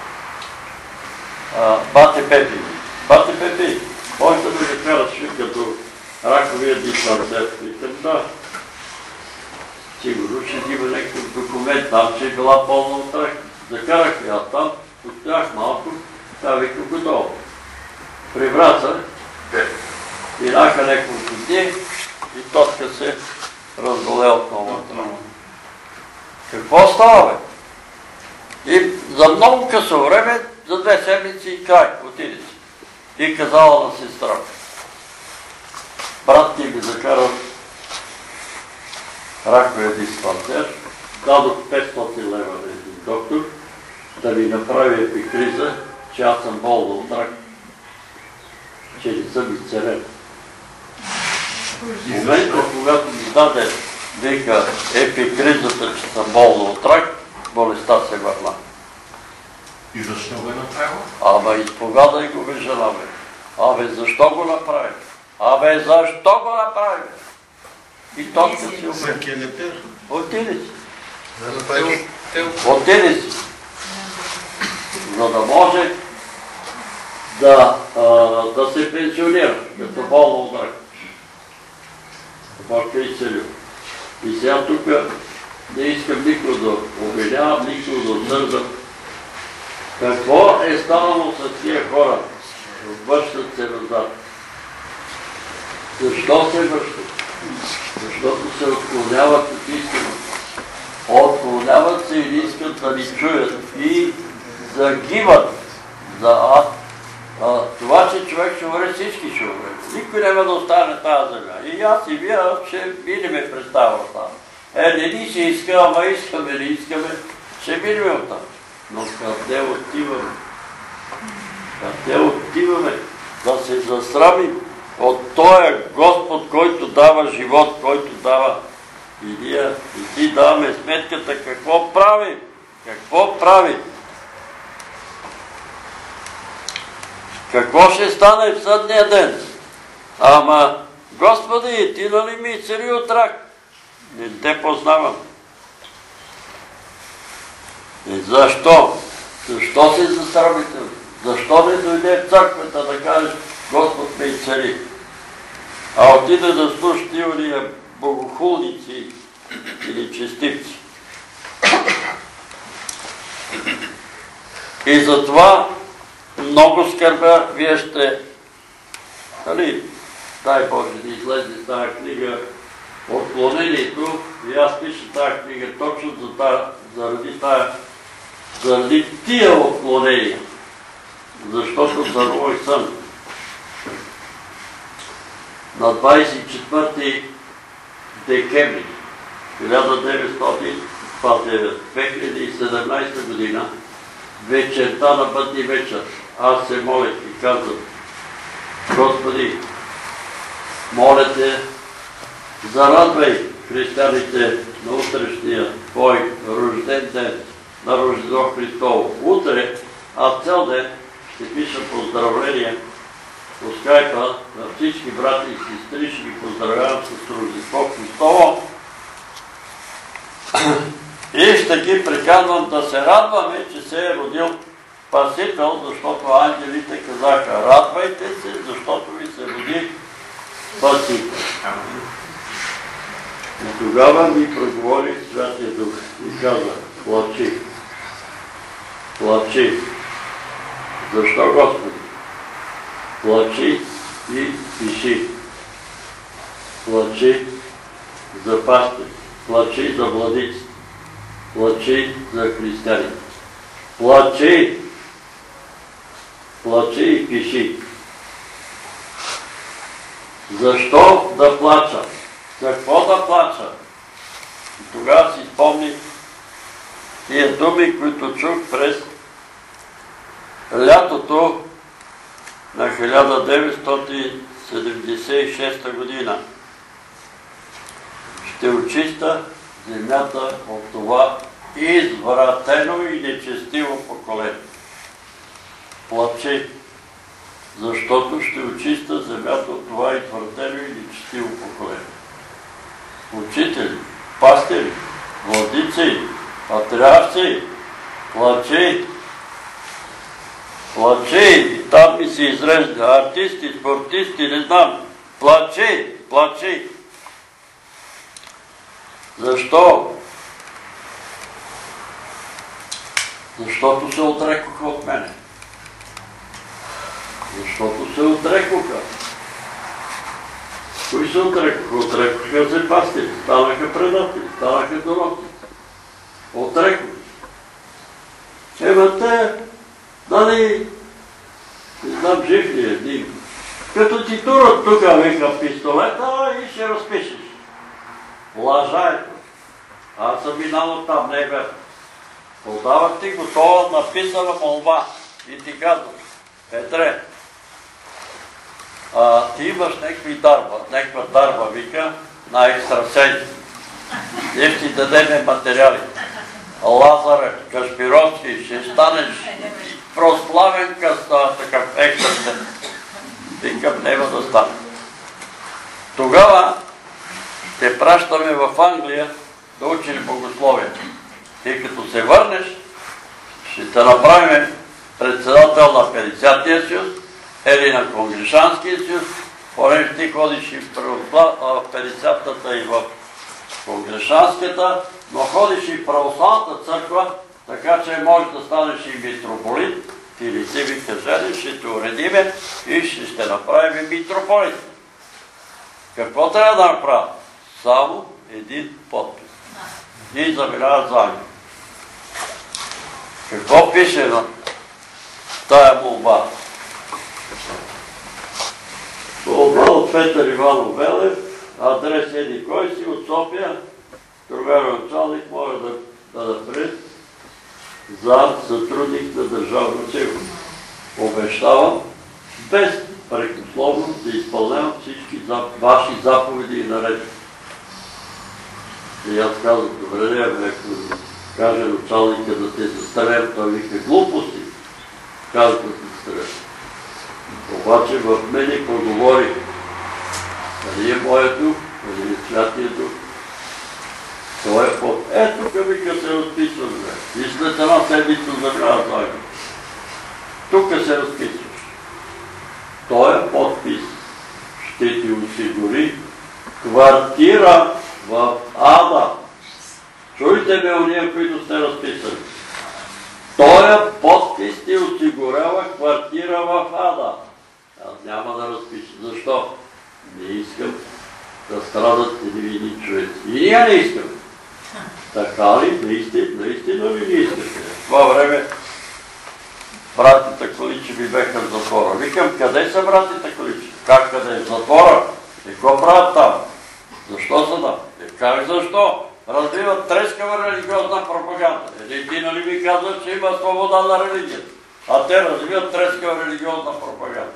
бате Пепи. Бате Пепи, може да ме закараш като раковия диспансер. Викам, да. Сигурно ще има някакъв документ там, че е била пълна от рак. Закарах я там, отстоях малко, тя вика готово. Привраца, минаха няколко дни и точка се разболе отново. Какво става, бе? И за много късо време, за две седмици и край, отиде си. И казала на сестра. Брат ти ми закарал раковия диспансер, дадох петстотин лева на един доктор да ми направи епикриза, че аз съм болна от рак, че не съм изцелен. В момента, когато ми даде вика епикризата, че съм болна от рак, болестта се върна. И защо го е направил? Абе, изповядай го бе, жена бе. Абе, защо го направи? Абе, защо го направи? И точка си обе. Отиде си. Отиде си. За да може да, а, да се пенсионира, като болна от рак. Бог е изцелил. И сега тук не искам никой да обвинявам, никой да осъждам. Какво е станало с тия хора? Връщат се назад. Защо се връщат? Защото се отклоняват от истината. Отклоняват се и не искат да ни чуят. И загиват. За а, а, това, че човек ще умре, всички ще умре. Никой няма да остане на тази земя. И аз и вие ще минеме през тази врата. Е, не ни се иска, ама искаме, не искаме, ще минеме оттам. Но къде отиваме? Къде отиваме? Да се засрамим от този Господ, който дава живот, който дава и ние, и ти даваме сметката какво прави. Какво прави? Какво ще стане в съдния ден? Ама, Господи, ти нали ми изцели от рак? Не те познавам. И защо? Защо си засрамите? Защо не дойде в църквата да кажеш Господ ме изцели? А отиде да слушаш ти уния богохулници или честивци. И затова много скърбя, вие ще, нали, дай Боже да излезе тази книга Отклонението, и аз пиша тази книга точно за тая, заради тая, заради тия отклонения, защото сънувах сън. На двадесет и четвърти декември хиляда деветстотин две хиляди и седемнадесета година, вечерта на бъдни вечер, аз се молех и казвам: Господи, моля те, зарадвай християните на утрешния Твой рожден ден, на Рождество Христово. Утре, аз цял ден ще пиша поздравления по скайпа на всички брати и сестри, ще ги поздравявам с Рождество Христово и ще ги приканвам да се радваме, че се е родил Спасител, защото ангелите казаха: радвайте се, защото ви се роди Спасител. И тогава ми проговори Святия Дух и каза: плачи, плачи. Защо, Господи? Плачи и пиши. Плачи за пастири, плачи за владиците, плачи за християните. Плачи, плачи и пиши. Защо да плача? Какво да плача? И тогава си спомних тия думи, които чух през лятото на хиляда деветстотин седемдесет и шеста година. Ще очиста земята от това извратено и нечестиво поколение. Плачи, защото ще очиста земята от това извратено и нечестиво поколение. Учители, пастири, владици, патриарси, плачи, плачи, и там ми се изрежда, артисти, спортисти, не знам, плачи, плачи. Защо? Защото се отрекоха от мене. Защото се отрекоха. Кои се отрекоха? Отрекоха се пастири, станаха предатели, станаха доносници. Отрекоха. Ема те, нали, не знам, жив ли е един. Като ти турат тук, вика, пистолета и ще разпишеш. Лъжа е. Аз съм минал там, не е верно. Подавах ти готова написана молба и ти казвам: Петре, а, ти имаш някакви дарба, някаква дарба, вика, на екстрасенси. Ние ще ти дадем материали. Лазар Кашпировски, ще станеш прославен като такъв екстрасенс. Викам, няма да стане. Тогава те пращаме в Англия да учили богословие. И като се върнеш, ще те направим председател на петдесетия съюз или на Конгрешанския съюз, понеже ти ходиш и в петдесетата и в Конгрешанската, но ходиш и в православната църква, така че можеш да станеш и митрополит, или си ви кажели, ще те уредиме и ще ще направим митрополит. Какво трябва да направя? Само един подпис. И заминава за Англия. Какво пише на тая молба? Молба от Петър Иванов Велев, адрес еди кой си, от София, другар началник, може да, да напред за сътрудник на държавна сигурност. Обещавам без прекословно да изпълнявам всички ваши заповеди и наредби. И аз казах: добре, не, ако каже началника да те застрелям, той вика: глупости. Казах да се застрелям. Обаче в мене проговори: дали е моят дух, дали е Святия Дух. Той е под... Ето тук вика се разписва, бе. И след една седмица заминава за Англия. Тук се разписваш. Той е подпис. Ще ти осигури квартира в Ада. Чуйте ме, уния, които сте разписали. Той подпис ти осигурява квартира в Ада. Аз няма да разпиша. Защо? Не искам да страдат невинни човеци. И ние не искаме. Така ли? Наистина, наистина ли не искате? В това време братите Количи ми беха в затвора. Викам: къде са братите Количи? Как къде? В затвора? И какво правят там? Защо са там? Е, как защо? Развиват трескава религиозна пропаганда. Един ти нали ми казва, че има свобода на религията. А те развиват трескава религиозна пропаганда.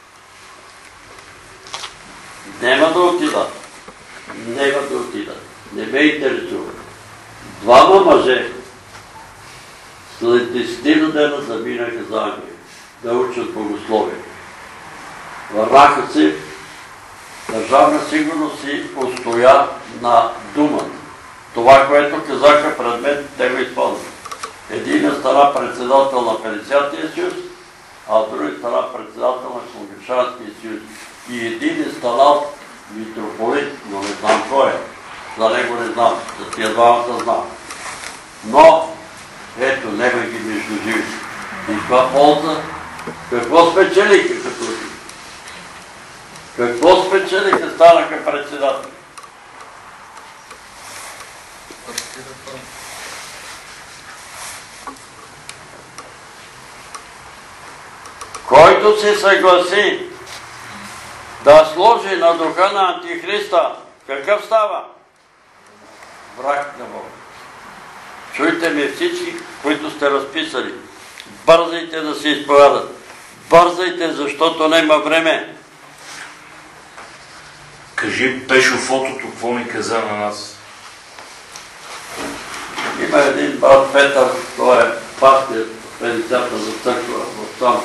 Нема да отидат. Нема да отидат. Не ме интересува. Двама мъже след десетина дена заминаха за Англия да учат богословие. Върнаха се, Държавна сигурност си устоя на думата. Това, което казаха пред мен, те го изпълниха. Един стана председател на петдесетия съюз, а други стана председател на Конгрешанския съюз. И един е станал митрополит, но не знам кой е. За него не знам, за тия двамата знам. Но, ето, нема ги между живи. И каква полза? Какво спечелиха като си? Какво спечелиха, станаха председатели? Който се съгласи да сложи на духа на Антихриста, какъв става? Враг на Бога. Чуйте ме всички, които сте разписали. Бързайте да се изповядат. Бързайте, защото няма време. Кажи, Пешо, фотото, какво ми каза на нас? Има един брат Петър, той е пастир в Педицата за църква в там.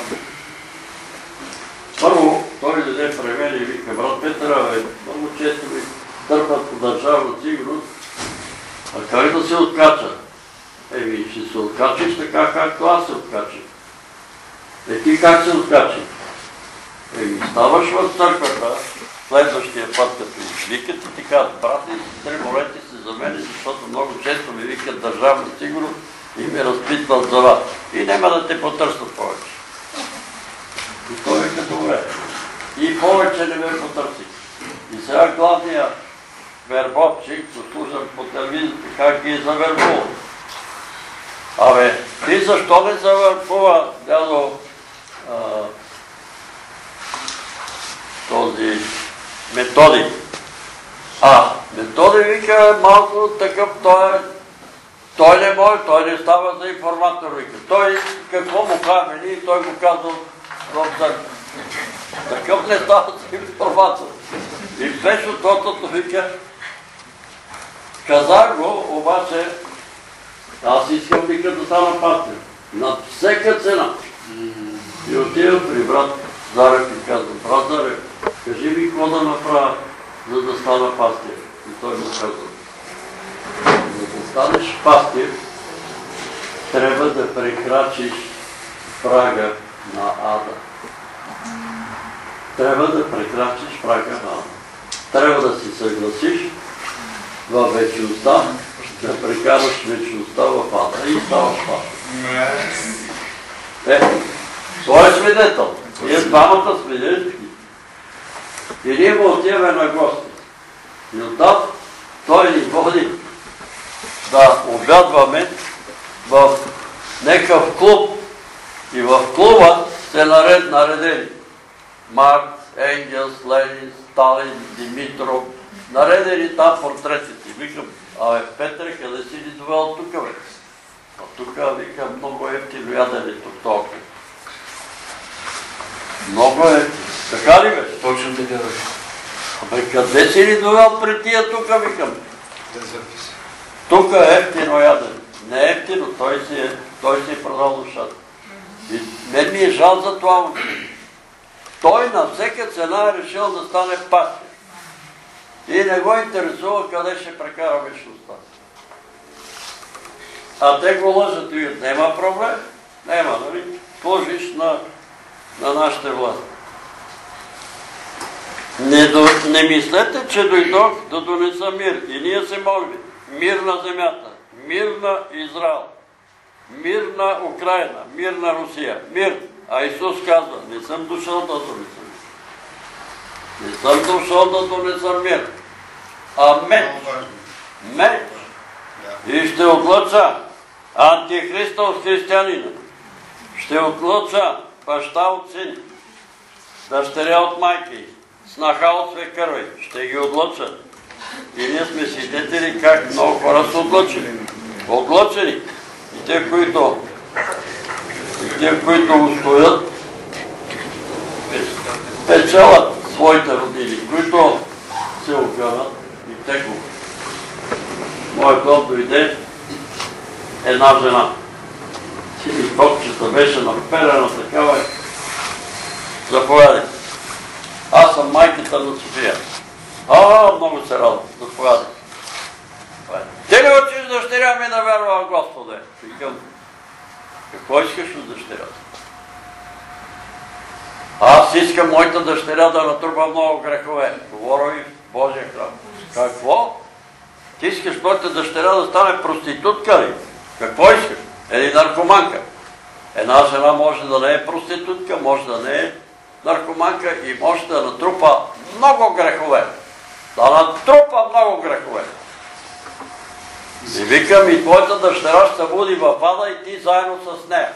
Първо, той даде при мен и вика, брат Петър, много често ми търпат по държавна сигурност, а как да се откача? Еми, ще се откачиш така, както аз се откачих. Е, ти как се откачи? Еми, ставаш в църквата, следващия път, като извикат и ти казват, брат и сестри, молете се за мен, защото много често ми викат държавна сигурност и ме разпитват за вас. И няма да те потърсят повече. И той вика, добре. И повече не ме потърси. И сега главният вербовчик, слушам по телевизията, как ги е завербувал. Абе, ти защо не завърхува, дядо, този Методий? А, Методий вика малко такъв, той, той не може, той не става за информатор, вика. Той какво му казва и той го казва в църква. Такъв не става за информатор. И Пешо тотото вика, казах го, обаче аз искам вика да стана пастир. На всяка цена. И отива при брат Зарев и казва, брат Зарев, кажи ми какво да направя, за да стана пастир. И той му казва, за да станеш пастир, трябва да прекрачиш прага на ада. Трябва да прекрачиш прага на ада. Трябва да си съгласиш във вечността, да прекараш вечността в ада и ставаш пастир. Е, той е свидетел. Ние двамата свидетелки. И ние му отиваме на гости. И оттам той ни води да обядваме в някакъв клуб. И в клуба се наред, наредени Маркс, Енгелс, Ленин, Сталин, Димитров. Наредени там портретите. Викам, абе, Петре, къде си ни довел тук, бе? А тук, викам, много ефтино яденето в този клуб. Много е. Така ли бе? Точно така бе. Абе, къде си ни довел при тия тук, викам? Тук е ефтино ядене. Не е ефтино, той си е, той си е продал душата. И мен ми е жал за това. Той на всяка цена е решил да стане пастир. И не го интересува къде ще прекара вечността. А те го лъжат и няма проблем. Няма, нали? Служиш на, на нашите власти. Не, до, не мислете, че дойдох да донеса мир. И ние се молим. Мир на земята. Мир на Израел. Мир на Украина. Мир на Русия. Мир. А Исус казва, не съм дошъл да донеса мир. Не съм дошъл да донеса мир. А меч. Меч. И ще отлъча антихриста от християнина. Ще отлъча баща от син. Дъщеря от майки. Снаха от свекърва. Ще ги отлъча. И ние сме свидетели как много хора са отлъчени. Отлъчени. И те, които и те, които устоят, печелят своите родини, които се огънат и теко. Моят дом дойде една жена. Сини копчета беше наперена такава. Заповядай. Аз съм майката на София. А, много се радвам. Заповядай. Ти ли учиш дъщеря ми да вярва в Господа? Викам, какво искаш от дъщерята? Аз искам моята дъщеря да натрупа много грехове. Говоря и в Божия храм. Какво? Ти искаш твоята дъщеря да стане проститутка ли? Какво искаш? Или наркоманка? Една жена може да не е проститутка, може да не е наркоманка и може да натрупа много грехове. Да натрупа много грехове. И викам, и твоята дъщеря ще буди в ада и ти заедно с нея.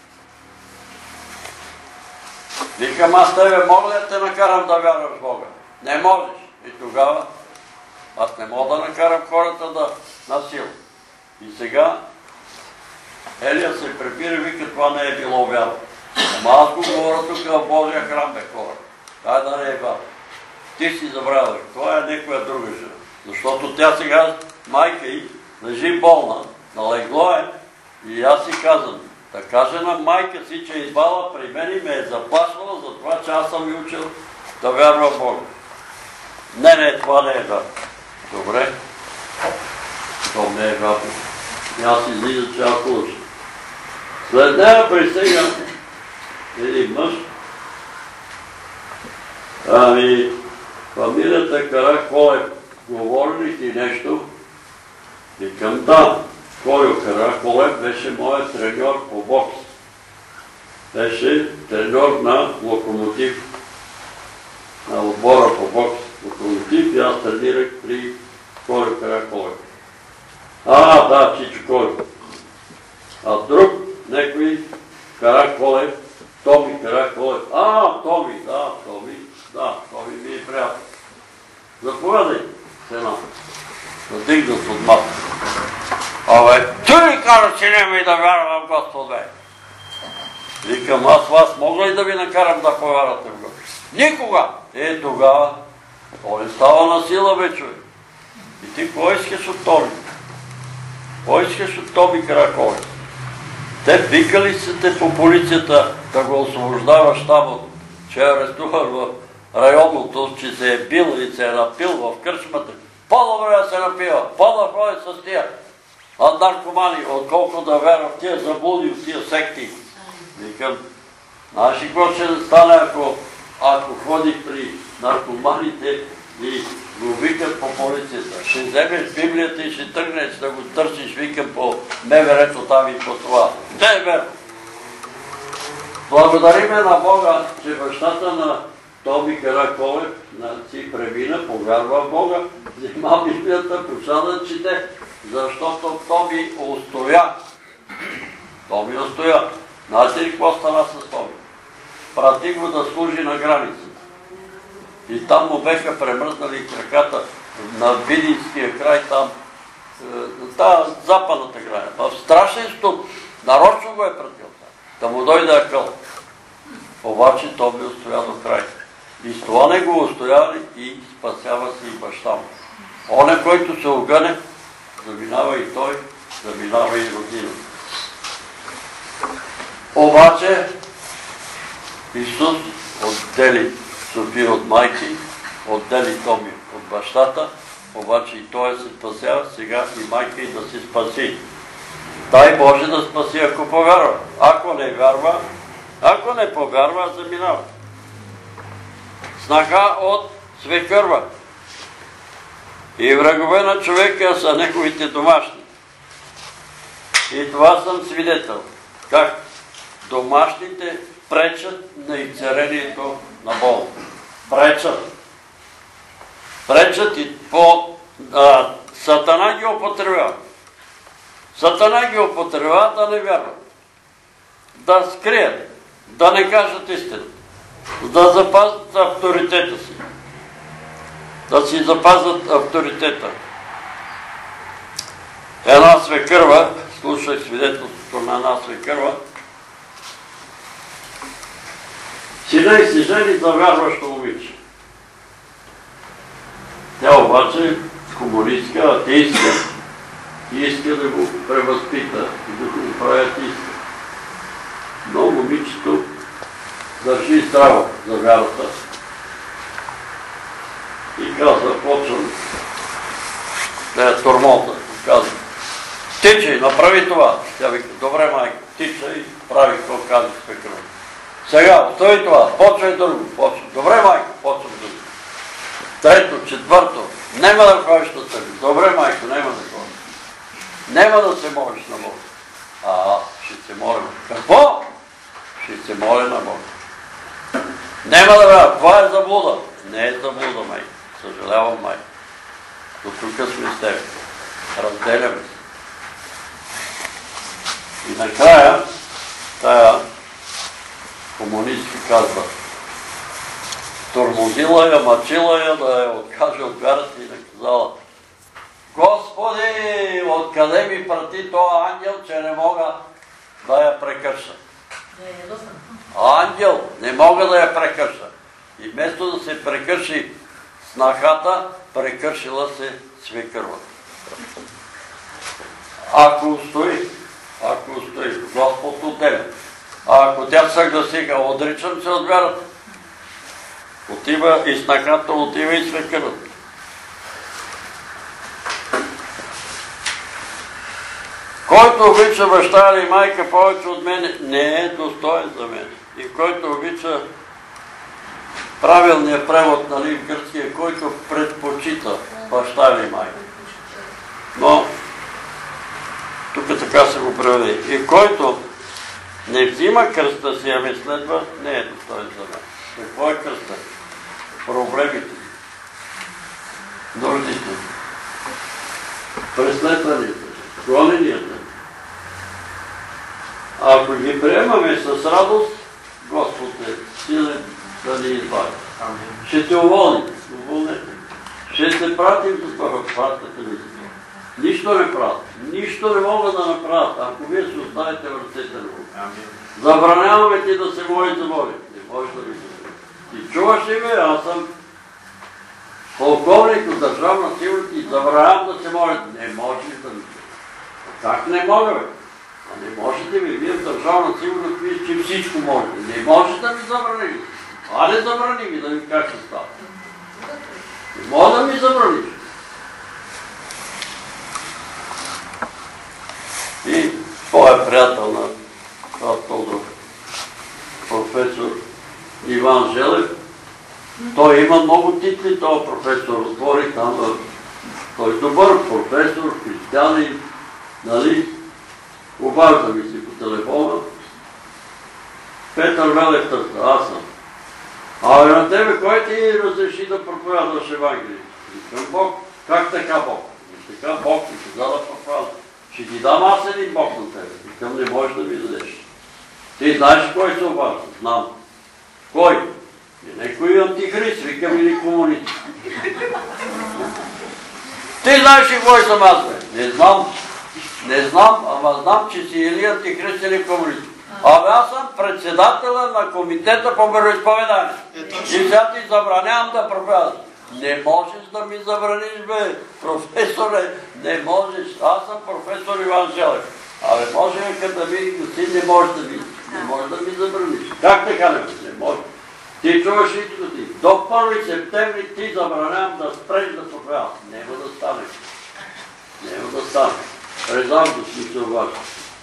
Викам, аз тебе мога ли да те накарам да вярваш в Бога? Не можеш. И тогава аз не мога да накарам хората да насилват. И сега Елия се препира и вика, това не е било вярно. Ама аз го говоря тук в Божия храм, бе, хора. Дай да не е вярно. Ти си забравяш, това е някоя друга жена. Защото тя сега, майка й, лежи болна, на легло е, и аз си казвам, да каже на майка си, че е избала при мен и ме е заплашвала за това, че аз съм ви учил да вярва в Бога. Не, не, това не е вярно. Добре. Това не е вярно. И аз излиза, че аз лъжа. След нея присега един мъж. Ами, фамилията Караколев, говори ли ти нещо? Викам, да. Кольо Караколев беше моят треньор по бокс. Беше треньор на Локомотив, на отбора по бокс Локомотив и аз тренирах при Кольо Караколев. А, да, Чичо Кольо. А друг, некой Караколев, Томи Караколев. А, Томи, да, Томи, да, Томи ми е приятел. Заповядай, сена. Надигнат от мата. Абе, ти ли кажа, че няма и да вярвам в Господ, бе? Викам, аз вас мога ли да ви накарам да повярвате в Господ? Никога! Е, тогава, то не става на сила, бе, човек. И ти кой искаш от Томи? Кой искаш от Томи Караколев? Те викали се те по полицията да го освобождаваш там, че е арестуван в районното, че се е бил и се е напил в кръчмата. По-добре да се напива, по-добре с тия наркомани, отколко да вярва в тия заблуди, в тия секти. Викам, знаеш ли какво ще стане, ако, ако ходи при наркоманите и го викат по полицията? Ще вземеш Библията и ще тръгнеш да го търсиш, викам, по МВР-то там и по това. Не е верно. Благодариме на Бога, че бащата на Томи Караколев си премина, повярва в Бога, взима Библията, почна да чете, защото Томи устоя. Томи устоя. Знаете ли какво стана с Томи? Прати го да служи на границата. И там му беха премръзнали краката на Видинския край, там, та западната края. В страшен студ. Нарочно го е пратил там. Да му дойде акъл. Обаче Томи устоя до край. И с това не го устояли и спасява се и баща му. Оне, който се огъне, заминава и той, заминава и родина. Обаче Исус отдели София от майки, отдели Томи от бащата, обаче и той се спасява, сега и майка и да се спаси. Дай Боже да спаси, ако повярва. Ако не вярва, ако не повярва, заминава. Снаха от свекърва. И врагове на човека са неговите домашни. И това съм свидетел. Как домашните пречат на изцелението на Бога. Пречат. Пречат и по... А, Сатана ги употребява. Сатана ги употребява да не вярват. Да скрият. Да не кажат истината. Да запазят авторитета си. Да си запазят авторитета. Една свекърва, слушах свидетелството на една свекърва, сина и си жени за вярващо момиче. Тя обаче комунистка, атеистка и иска да го превъзпита и да го прави атеистка. Но момичето държи здраво за вярата. И казва, почвам да я тормоза. Казва, тичай, направи това. Тя вика, добре, майка, тичай, прави какво казва свекърва. Сега, остави това, почвай друго, почвай. Добре, майка, почвам друго. Трето, четвърто, няма да ходиш на църква. Добре, майко, няма да ходиш. Няма да се молиш на Бога. А, ще се моля. Какво? Ще се моля на Бога. Няма да бъде. Това е заблуда. Не е заблуда, майко. Съжалявам, майко. До тук сме с теб. Разделяме се. И накрая, тая комунистки казва, тормозила я, мъчила я да я откаже от вярата и наказала: Господи, откъде ми прати този ангел, че не мога да я прекърша? Ангел, не мога да я прекърша. И вместо да се прекърши снахата, прекършила се свекървата. Ако устои, ако устои, Господ отделя. А ако тя съгласиха, отричам се от вярата, отива и снахата, отива и свекървата. Който обича баща или майка повече от мене, не е достоен за мен. И който обича, правилният превод, нали, в гръцкия, който предпочита баща или майка. Но тук така се го преведе. И който не взима кръста си, а ме следва, не е достоен за мен. Какво е кръста? Проблемите. Нуждите. Преследванията. Гоненията. А ако ги приемаме с радост, Господ е силен да ни избави. Ще те уволни. Уволнете. Ще се пратим за това. Пратите ми за това. Нищо не правят. Нищо не могат да направят, ако вие се оставите в ръцете на Бога. Забраняваме ти да се молиш за Бога. Не можеш да ви се. Ти чуваш ли ме? Аз съм полковник от държавна сигурност и забранявам да се молиш. Не можеш да ми се. Как не мога, бе? А не можете ми, вие в държавна сигурност, вие, че всичко можете. Не можете да ми забраниш. А не забрани ми да ви как ще става. Не мога да ми забраниш. И твоя приятел на Тодор, професор Иван Желев, той има много титли, този професор отвори там, той е добър професор, християнин, нали, обажда ми си по телефона. Петър Велев търса, аз съм. Абе на тебе, кой ти разреши да проповядваш Евангелие? Викам Бог. Как така Бог? И така Бог ти ще даде проповядва. Ще ти дам аз един Бог на тебе. Викам, не можеш да ми дадеш. Ти знаеш кой се обажда? Знам. Кой? И некой антихрист, викам, или комунист. Ти знаеш ли кой съм аз, бе? Не знам. Не знам, ама знам, че си или антихрист, или комунист. Абе аз съм председателя на комитета по вероизповедание. И сега ти забранявам да проповядаш. Не можеш да ми забраниш, бе, професоре, не можеш. Аз съм професор Иван Желев. Абе, може ли като ми, ти не можеш да ми, не можеш да ми забраниш. Как така не можеш? Не можеш. Ти чуваш ли тук ти? До първи септември ти забранявам да спреш да проповядаш. Няма да стане. Няма да стане. През август ми се обажда.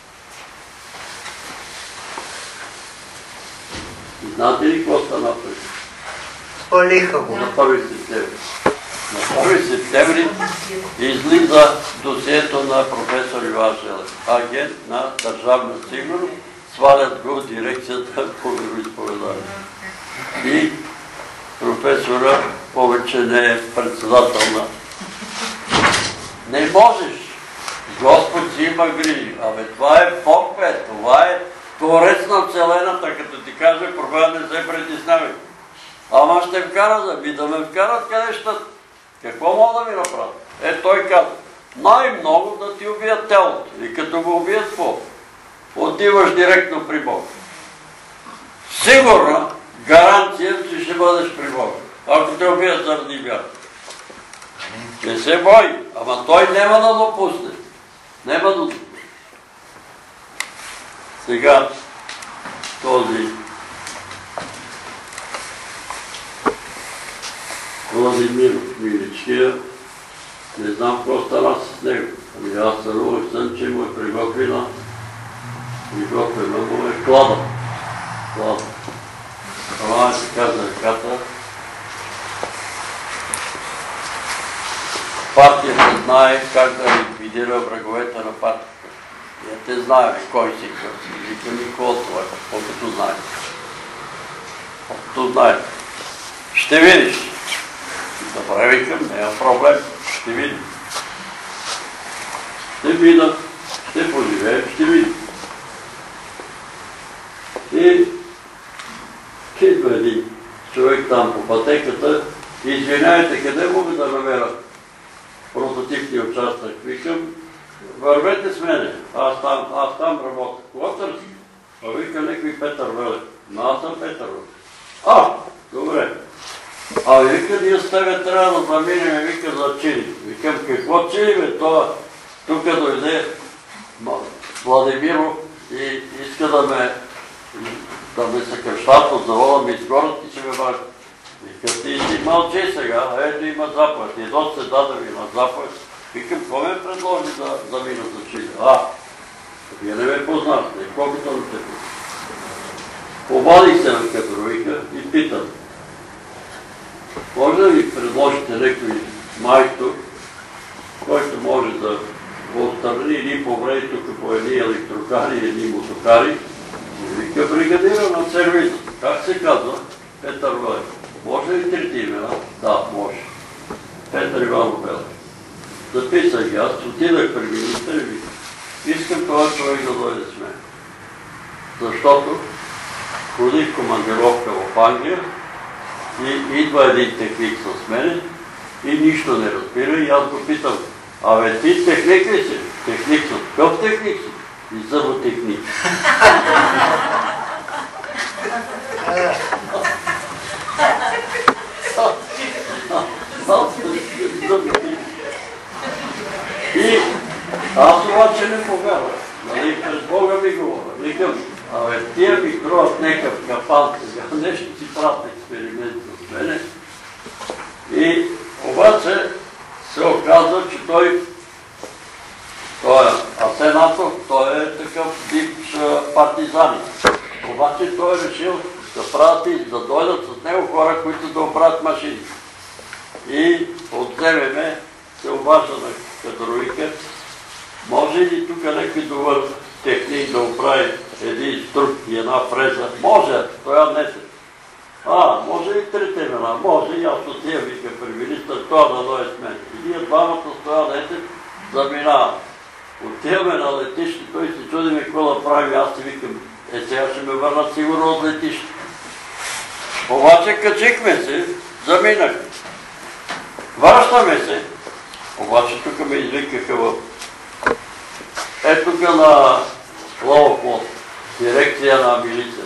И знаете ли какво стана преди? Полиха го. На първи септември. На първи септември излиза досието на професор Иван Желев, агент на Държавна сигурност, свалят го в дирекцията по вероизповедание. И професора повече не е председател на... Не можеш! Господ си има грижи. Абе, това е Бог, бе, това е Творец на Вселената, като ти каже, проповядвай, не се притеснявай. Ама ще вкара да ми, да ме вкарат къде ще... Какво мога да ми направят? Е, той каза, най-много да ти убият тялото. И като го убият, какво? Отиваш директно при Бог. Сигурна гаранция, че ще бъдеш при Бог. Ако те убият заради вяра. Не се бой, ама той няма да допусне. Няма да допусне. Сега този Владимир Миличкия, не знам какво стана с него. Ами аз сънувах сън, че му е приготвена, приготвена му е клада. Клада. Това е така за ръката. партията знае как да ликвидира враговете на партията. Ние те знаем кой си, кой си. Вика Никола това, какво като знае. Както знае. Ще видиш. Добре, викам, няма проблем. Ще видим. Ще видам, ще поживеем, ще видим. И идва един човек там по пътеката и извинявайте, къде мога да намеря прототипния участък? Викам, вървете с мене, аз там, аз там работя. Кога търси? А вика некой Петър Велев. Но аз съм Петър Велев. А, добре. А вика, ние с тебе трябва да заминем, вика, за чили. Викам, какво чили, бе? Това тук дойде Владимиров и иска да ме да ме съкръщат от завода ми изгорят и ще ме вършат. Вика, ти си мълчи сега, ето има заповед. И до се даде ми на заповед. Викам, кой ме предложи да замина за Чили? А, вие не ме познавате, колкото не те познавате. Обадих се на кадровика и питам, може да ви предложите някой майстор, който може да отстрани или повреди тук по едни електрокари и едни мотокари, и вика бригадира на сервиза. Как се казва? Петър Велев. Може ли трите имена? Да, може. Петър Иванов Велев. Записах ги, аз отидах при министър и викам, искам това човек да дойде с мен. Защото ходих командировка в Англия и идва един техник с мене и нищо не разбира и аз го питам, абе ти техник ли си? Техник съм. Какъв техник си? И зъботехник. И аз обаче не повярвам. Нали, през Бога ми говоря. Викам, абе тия ми кроят някакъв капан сега, нещо си правят експеримент с мене. И обаче се оказва, че той, той е Асенатов, той е такъв бивш партизанин. Обаче той е решил да правят и да дойдат с него хора, които да оправят машини. И от време се обажда на кадровика, може ли тук някой добър техник да оправи един струк и една фреза? Може, той не се. А, може и трите имена? Може и аз отивам, вика при министър, това да дойде с мен. И ние двамата стоя дете, заминавам. Отиваме на летище, той се чуди ми какво да прави, аз си викам, е сега ще ме върнат сигурно от летище. Обаче качихме се, заминахме. Връщаме се, обаче тук ме извикаха в... Е тук на Ловоплот, дирекция на милиция.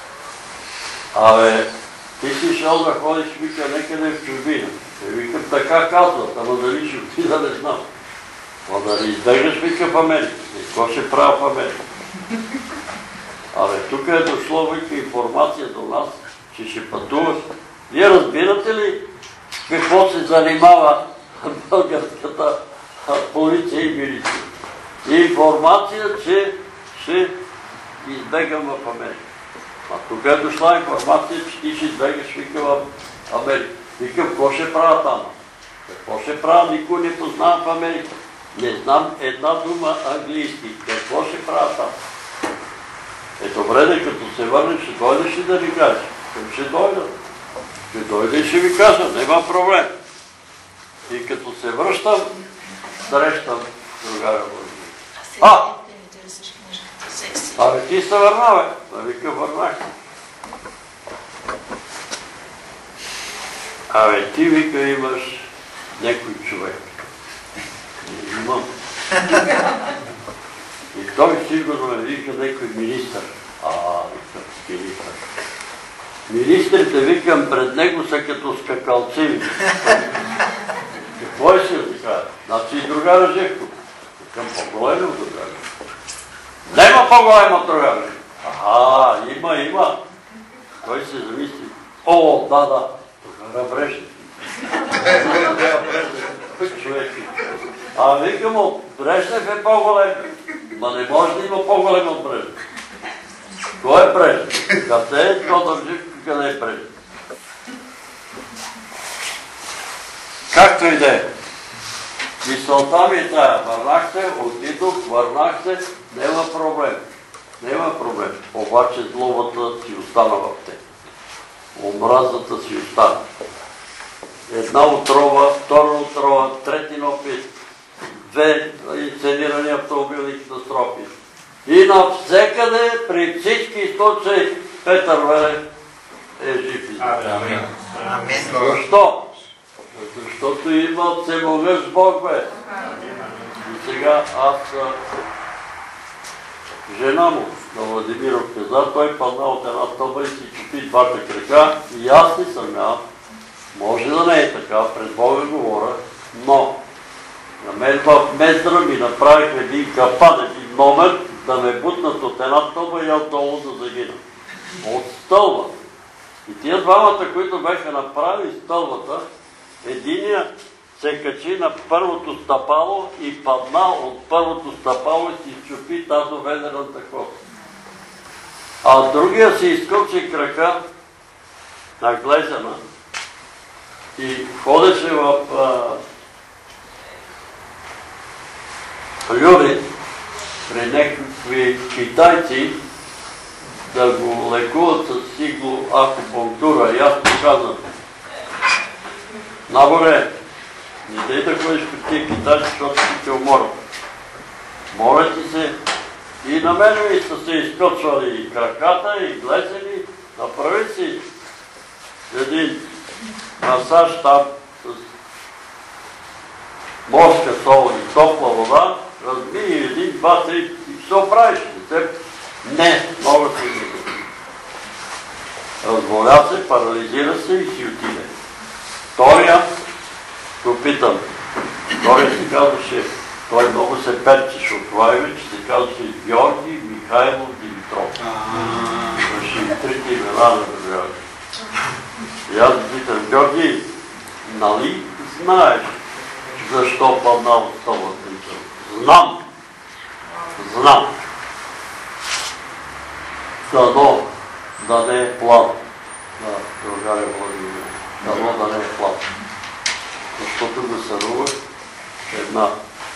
Абе, ти си шел да ходиш, вика, некъде в чужбина. Е, викам, така казват, ама дали ще отида, не знам. Ама да не избегнеш, вика, в Америка. И какво ще правя в Америка? Абе, тук е дошло, вика, информация до нас, че ще пътуваш. Вие разбирате ли какво се занимава българската полиция и милиция? Информация, че ще избегам в Америка. А тук е дошла информация, че ти ще избегаш, вика, в Америка. Викам, какво ще правя там? Какво ще правя? Никой не познавам в Америка. Не знам една дума английски. Какво ще правя там? Е, добре, да като се върнеш, ще дойдеш ли да ви кажеш? Ще дойда. Ще дойда и ще ви кажа, няма проблем. И като се връщам, срещам другара Владимир. А! Абе, ти се върна, бе. Да вика, върнах се. Абе, ти вика, имаш някой човек. Не имам. И той сигурно ме вика някой министър. А, вика, министър. Министрите, викам, пред него са като скакалци. Какво е си така? Значи и другара Жехко. Викам, по-големи от другара. Нема по-голем от другара. Аха, има, има. Той се замисли. О, да, да. Тогара Брежнев. Човек. А викам, от Брежнев е по-голем. Ма не може да има по-голем от Брежнев. Кой е Брежнев? Къде е Тодор Живко, къде е Брежнев? Както и да е. Мисълта ми е тая. Върнах се, отидох, върнах се, няма проблем. Няма проблем. Обаче злобата си остана в те. Омразата си остана. Една отрова, втора отрова, трети опит, две инценирани автомобилни катастрофи. И навсекъде, при всички случаи, Петър Велев е жив и здрав. Защо? Защото има всемогъщ Бог, бе. И сега аз, жена му, на Владимиров каза, той падна от една стълба и си чупи двата крака и аз не съмнявам. Може да не е така, пред Бога говоря, но на мен в Мездра ми направих един капан, един номер, да ме бутнат от една стълба и аз долу да загина. От стълба. И тия двамата, които бяха направили стълбата, единия се качи на първото стъпало и падна от първото стъпало и си чупи тазоведрената коса. А другия си изкълчи крака на глезена и ходеше в Люрин при някакви китайци да го лекуват с иглоакупунктура. И аз му казвам, наборе, не дай да ходиш при тия китайци, защото ти те уморят. Моля ти се, и на мен ми са се изкочвали и краката, и глезени, направи си един масаж там с морска сол и топла вода, разби и един, два, три, и все оправиш. Не, много се не. Разболя се, парализира се и си отиде. Втория, го питам, втория се казваше, той много се перчеше от това име, че се казваше Георги Михайлов Димитров. Имаше трите имена на държавите. И аз питам, Георги, нали знаеш защо падна от стълбата? Знам. Знам. Дано да не е план на България Владимир. Дано да не е план. Защото го сънувах една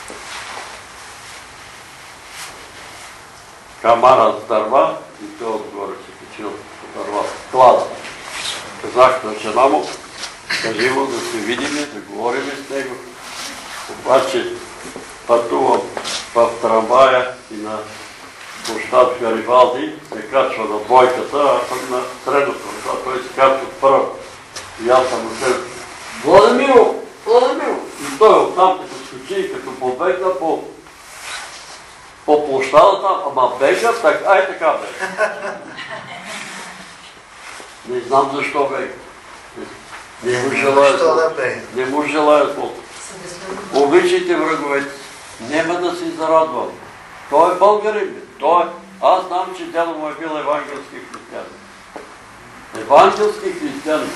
камара с дърва и той отгоре се качил с дърва. Клада. Казах на жена му, кажи му да се видим, да говорим с него. Обаче пътувам в трамвая и на площад Гарибалди, се качва на двойката, а съм на средното, защото той се качва първо. И аз съм на средното. Владимиро! Владимиро! И той оттам като скочи и като побегна по по площадата, ама бега, так, ай така бега. Не знам защо бега. Не му желая злото. Не му желая злото. Обичайте враговете. Нема да си зарадвам. Той е българин. Той е... Аз знам, че дядо му е бил евангелски християнин. Евангелски християнин.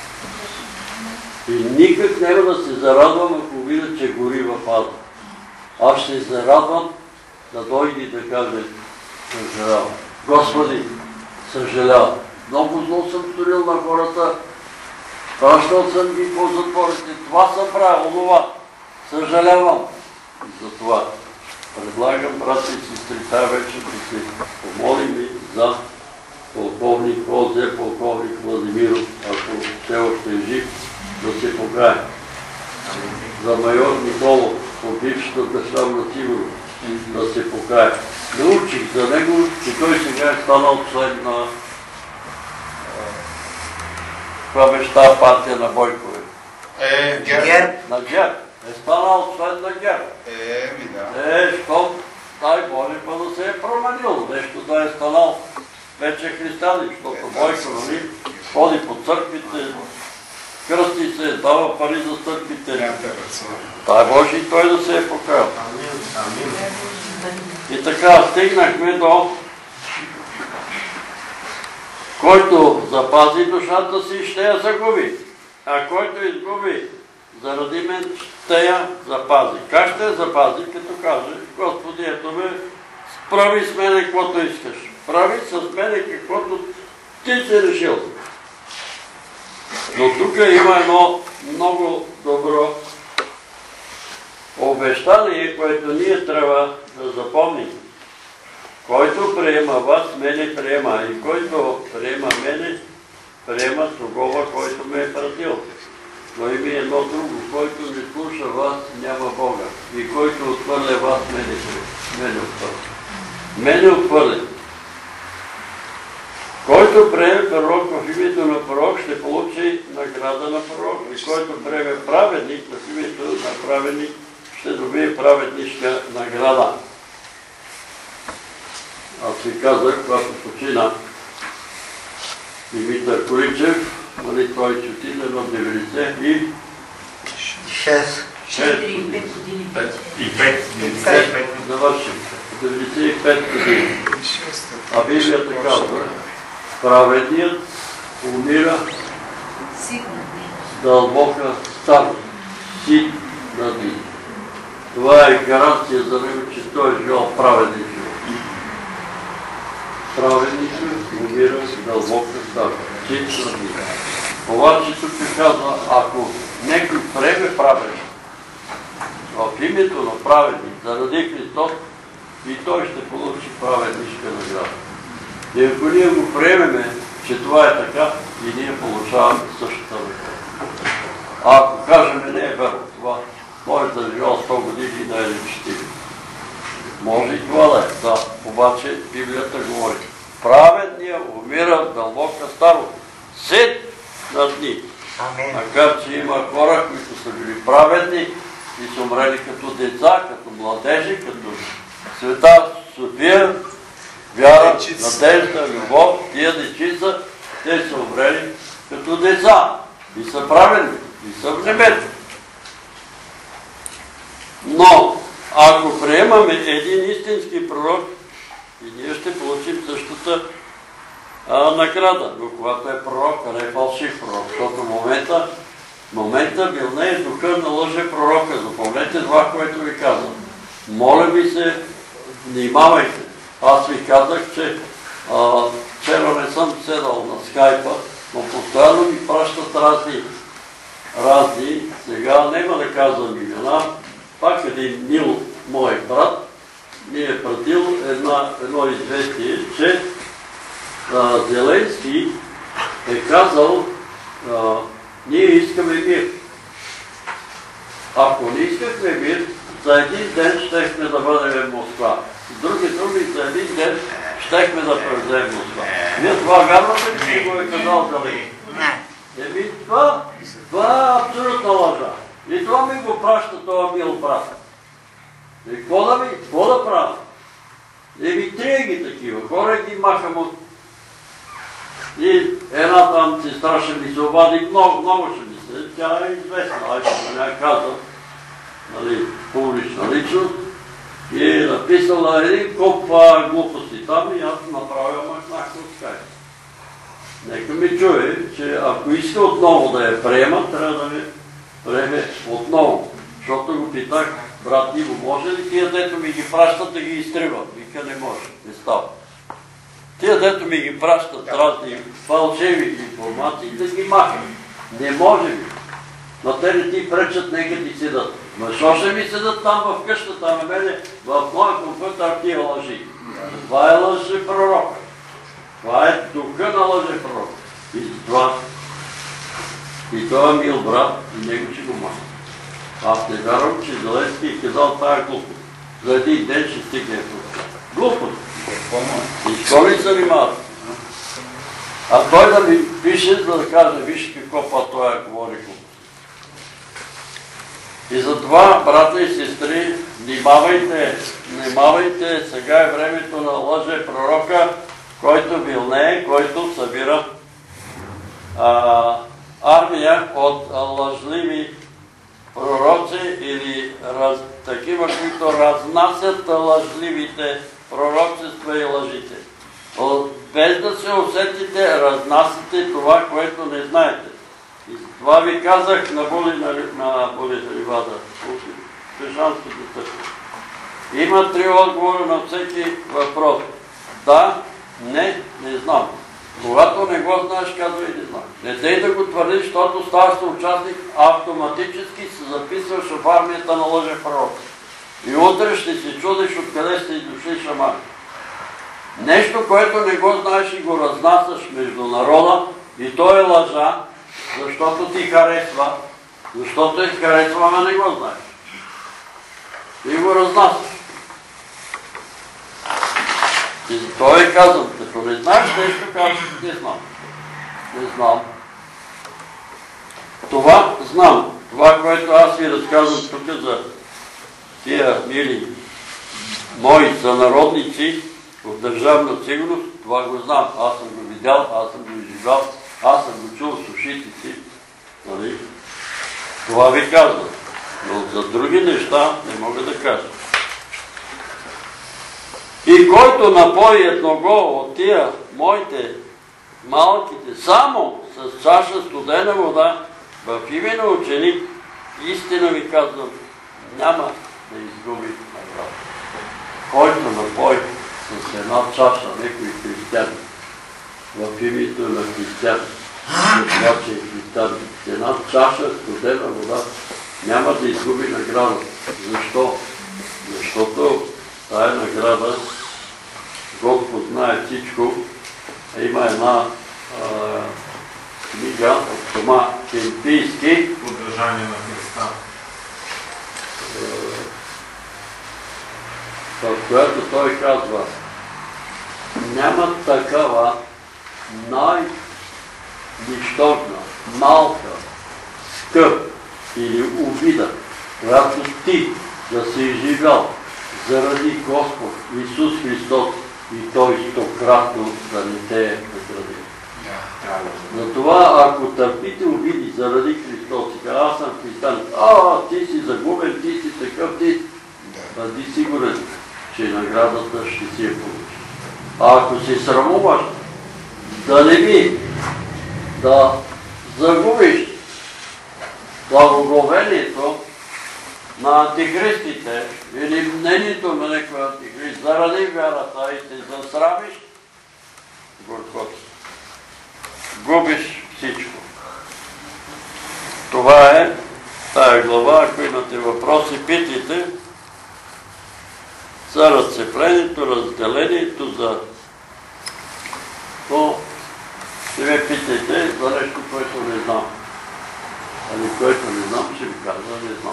И никак няма да се зарадвам, ако видя, че гори в ада. Аз ще се зарадвам да дойде и да каже, съжалявам. Господи, съжалявам. Много зло съм сторил на хората, пращал съм ги по затворите. Това съм правил, онова. Съжалявам. И за това предлагам, брати и сестри, тая вече да се помолим за полковник Озе, полковник Владимиров, ако все още е жив, да се покае. За майор Николов, от бившата държавна сигурност, да се покае. Научих за него, че той сега е станал член на това беше тази партия на Бойкове. Е, ГЕРБ. На ГЕРБ. Е станал член на ГЕРБ. Е, ми да. Е, що дай Боже, па да се е променил. Нещо да е станал вече християнин, защото Бойко, нали, ходи по църквите, кръсти се, дава пари за църквите. Дай Боже и той да се е покаял. И така стигнахме до който запази душата си, ще я загуби. А който изгуби заради мен, ще я запази. Как ще я запази? Като каже, Господи, ето ме, прави с мене каквото искаш. Прави с мене каквото ти си решил. Но тук има едно много добро обещание, което ние трябва да запомним. Който приема вас, мене приема. И който приема мене, приема тогова, който ме е пратил. Но има едно друго, който не слуша вас, няма Бога. И който отхвърля вас, мене, мене отхвърля. Мене отхвърля. Който приеме пророк в името на пророк, ще получи награда на пророк. И който приеме праведник в името на праведник, ще добие праведничка награда. Аз ви казах, когато почина Димитър Количев, нали, той ще отиде на деветдесет и шест. четири пет години. И пет. Завършим. деветдесет и пет години. А Библията казва, праведният умира с дълбока старост, сит на дни. Това е гаранция за него, че той е живял праведен живот. Праведникът умира с дълбока старост, сит на дни. Обаче тук се казва, ако някой приеме праведник в името на праведник заради Христос, и той ще получи праведничка награда. И ако ние го приемеме, че това е така, и ние получаваме същата награда. А ако кажем, не е верно това, може да живея сто години и да е четири. Може и това да е, да. Обаче Библията говори, праведният умира в дълбока старост, сет на дни. Макар че има хора, които са били праведни и са умрели като деца, като младежи, като Света София, вяра, надежда, любов, тия дечица, те са умрели като деца и са праведни, и са в небето. Но, ако приемаме един истински пророк, и ние ще получим същата а, награда. Но когато е пророк, а не е фалшив пророк, защото в момента, в момента бил не е духа на лъже пророка. Запомнете това, което ви казвам. Моля ви се, внимавайте. Аз ви казах, че а, вчера не съм седал на скайпа, но постоянно ми пращат разни, разни, сега няма да казвам имена, пак един Нил, мой брат, ми е пратил една, едно известие, че а, Зеленски е казал, а, ние искаме мир. Ако не искахме мир, за един ден щехме да бъдем в Москва. С други думи, за един ден щехме да превземем Москва. Вие това вярвате ли, че го е казал Зеленски? Не. Еми, това, това е абсолютна лъжа. И това ми го праща този мил брат. И какво да ми, какво да правя? Еми, трия ги такива, хора ги махам от... И една там сестра ще ми се обади, много, много ще ми се, тя е известна, ай ще не я казвам, нали, публична личност, и е написала един коп глупости там и аз направя махнах от скайп. Нека ми чуе, че ако иска отново да я приема, трябва да ми приеме отново. Защото го питах, брат Иво, може ли тия, дето ми ги пращат, да ги изтриват? Вика, не може, не става. Тия, дето ми ги пращат разни фалшиви информации, да ги махам. Не може ли. Но те не ти пречат, нека ти седат. Но защо ще ми седат там в къщата на мене, в моя компютър тия лъжи? Това е лъже пророк. Това е духа на лъже пророк. И това, и това е мил брат, и него ще го маха. Аз не вярвам, че Зеленски е казал тая глупост. За един ден ще стигне в глупост. И що ли занимава? А той да ми пише, за да каже, виж какво па той говори глупост. И затова, брата и сестри, внимавайте, внимавайте, сега е времето на лъже пророка, който вилнее, който събира а, армия от лъжливи пророци или раз, такива, които разнасят лъжливите пророчества и лъжите. Без да се усетите, разнасяте това, което не знаете. И това ви казах на Боли на Боли Ривада, Пешанската църква. Има три отговора на всеки въпрос. Да, не, не знам. Когато не го знаеш, казвай не знаеш. Не дей да го твърдиш, защото ставаш участник, автоматически се записваш в армията на лъже пророци. И утре ще се чудиш откъде сте и дошли шамани. Нещо, което не го знаеш и го разнасяш между народа, и то е лъжа, защото ти харесва, защото ти харесва, ама не го знаеш. И го разнасяш. И той е казан, като не знаеш нещо, казваш, не знам. Не знам. Това знам. Това, което аз ви разказвам тук за тия мили мои сънародници от държавна сигурност, това го знам. Аз съм го видял, аз съм го изживял, аз съм го чул с ушите си. Нали? Това ви казвам. Но за други неща не мога да кажа. И който напои едного от тия моите малките, само с чаша студена вода, в име на ученик, истина ви казвам, няма да изгуби награда. Който напои с една чаша некои християни, в името на християни, това, че е християни, с една чаша студена вода, няма да изгуби награда. Защо? Защото тая награда, Господ знае всичко, има една книга от Тома Кемпийски. Подражание на Христа. В която той казва, няма такава най-нищожна, малка, скъп или обида, която ти да си изживял заради Господ Исус Христос и Той стократно да не те е награди. Затова, ако търпите обиди заради Христос, и аз съм християн, а, ти си загубен, ти си такъв, ти, бъди сигурен, че наградата ще си я получи. А ако се срамуваш да не би да загубиш благоговението на антихристите или мнението на някой антихрист заради вярата и се засрамиш, горкото. Губиш всичко. Това е тая глава. Ако имате въпроси, питайте за разцеплението, разделението, за... Но ще ме питайте за нещо, което не знам. Ами което не знам, ще ви казва, не знам.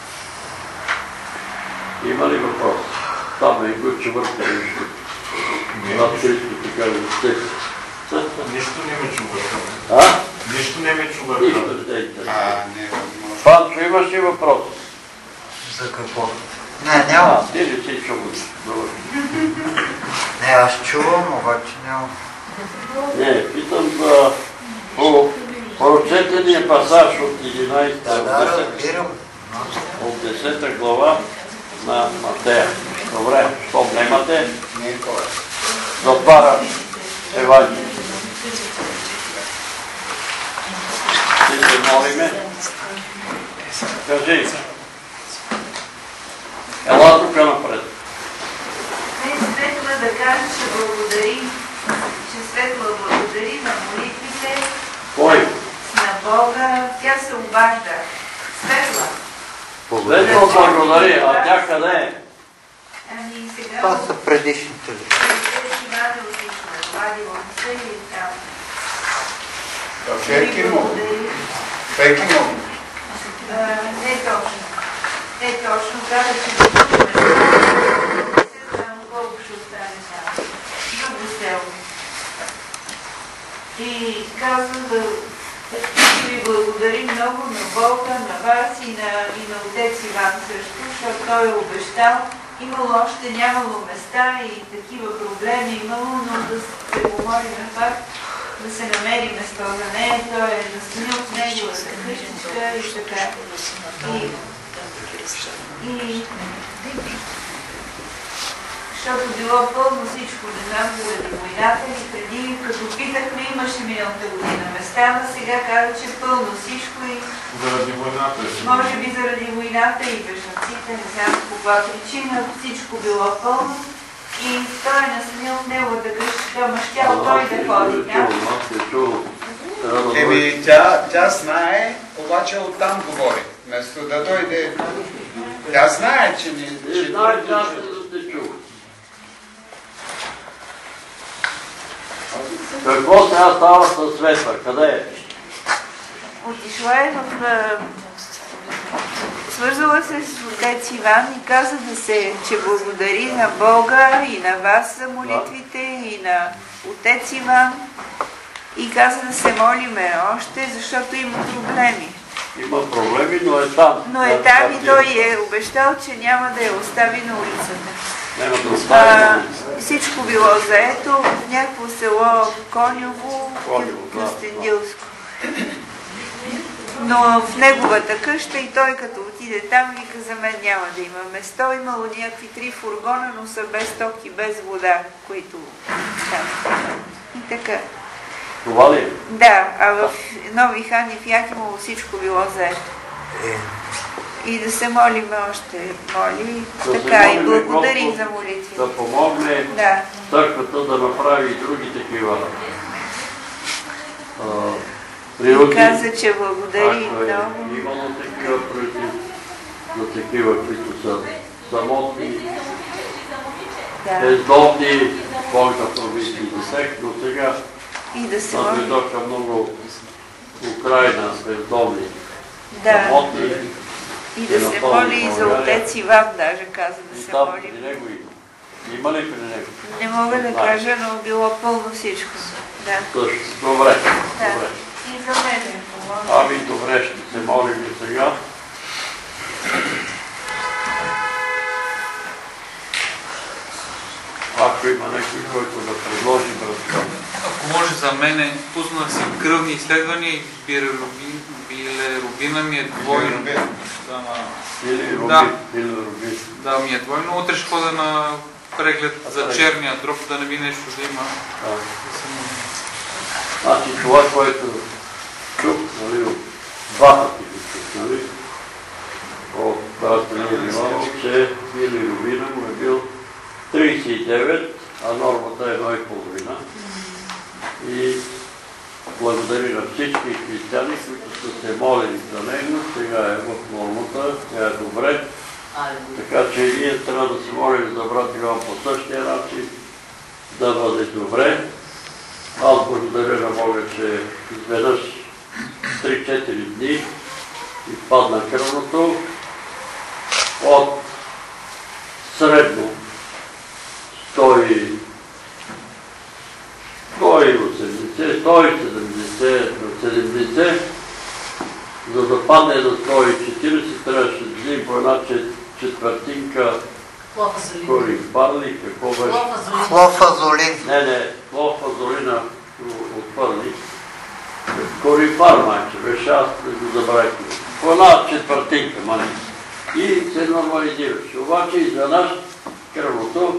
Има ли въпрос? Там е го чувърка нещо. Над триста така да сте. Нищо не ме чувърка. А? Нищо не ме чувърка. Нищо ще е. А, не е възможно. Панчо, имаш ли въпрос? За какво? Не, няма. А, ти ли си чуваш? Добре. Не, аз чувам, обаче няма. Не, питам за по прочетения пасаж от единайсета, Да, да, разбирам. от десета глава на Матея. Добре, щом немате, Не е това. затварям Евангелие. Ти се молиме. Кажи. Ела тук напред. Светла да каже, че благодари, че Светла благодари на молитвите Кой? на Бога. Тя се обажда. Светла. Светла благодари, а тя къде е? Ами сега... Това са предишните ли. Вади отишла, вади от се и там. Феки му. Феки му. Не точно. Не точно. Каза, че благодари. Само колко ще остане там. Друго село. И казва да ви благодари много на Бога, на вас и на, и на отец Иван също, защото той е обещал. Имало още нямало места и такива проблеми имало, но да се помоли на факт да се намери место за нея. Той е настанил в неговата къщичка и така. И, и защото било пълно всичко, не знам заради войната и преди, като питахме, имаше миналата година места, но сега каза, че пълно всичко и... Заради войната е. Може би заради войната и бежанците, не знам по каква причина, всичко било пълно И той е настанил в неговата къща, ама щял той да ходи там. Аз се чувам. Трябва да Еми, тя, тя знае, обаче оттам говори. Вместо да дойде... Тя знае, че ни... Не знае, че аз да те чува. Какво сега става със Светла? Къде е? Отишла е в... а, Свързала се с отец Иван и каза да се, че благодари на Бога и на вас за молитвите и на отец Иван и каза да се молиме още, защото има проблеми. Има проблеми, но е там. Но е там и той е обещал, че няма да я остави на улицата. Няма да остави А, на улицата. всичко било заето в някакво село Коньово, Коньово, да. Кюстендилско. Но в неговата къща и той като отиде там, вика, за мен няма да има место. Имало някакви три фургона, но са без ток и без вода, които там. И така. Това ли? Да, а в Нови хан и в Яхимово всичко било заето. Е, И да се молиме още, моли, Да се така и молиме, благодари Господ за молитви. Да помогне Да. църквата да направи и други такива а, И природи. каза, че благодари Ако е много. имало такива природи, за такива, които са самотни, Да. бездомни, Бога провиси за тях, но сега И да се моли. дойдоха много Украина, бездомни, Да. самотни. И да се моли и за отец Иван, даже каза да И се там моли. при него има. Има ли при него? Не мога да Да. кажа, но било пълно всичко. Да. Също. Добре. Да. Добре. И за мен е помогна. Ами добре, ще се молим и сега. Ако има някой, който да предложи брат. Ако може за мене, пуснах си кръвни изследвания и билирубин, билирубина ми е двойно. Билирубин. Да, на... Или Руби, Да. или Руби. да, ми е двойно. Утре ще ходя на преглед за преглед. черния дроб, да не би нещо да има. Да. Да се моля. Значи това, което чух, нали, от два пъти го чух, нали, от брат Мили Иванов, че Били Рубина му е бил тридесет и девет, а нормата е едно и половина. И благодари на всички християни, които са се молили за него. Сега е в нормата, тя е добре. Така че и ние трябва да се молим за брат Иван по същия начин, да бъде добре. Аз благодаря на Бога, че изведнъж три-четири дни изпадна кръвното от средно сто и осемдесет, сто и седемдесет, седемдесет, за да падне на сто и четиридесет, трябваше да взим по една четвъртинка корифарли, какво беше? Хлофазолин. Не, не, хлофазолина отвърли. Корифар, майче, беше, аз да го забравих. По една четвъртинка, мани. И се нормализираше. Обаче изведнъж кръвното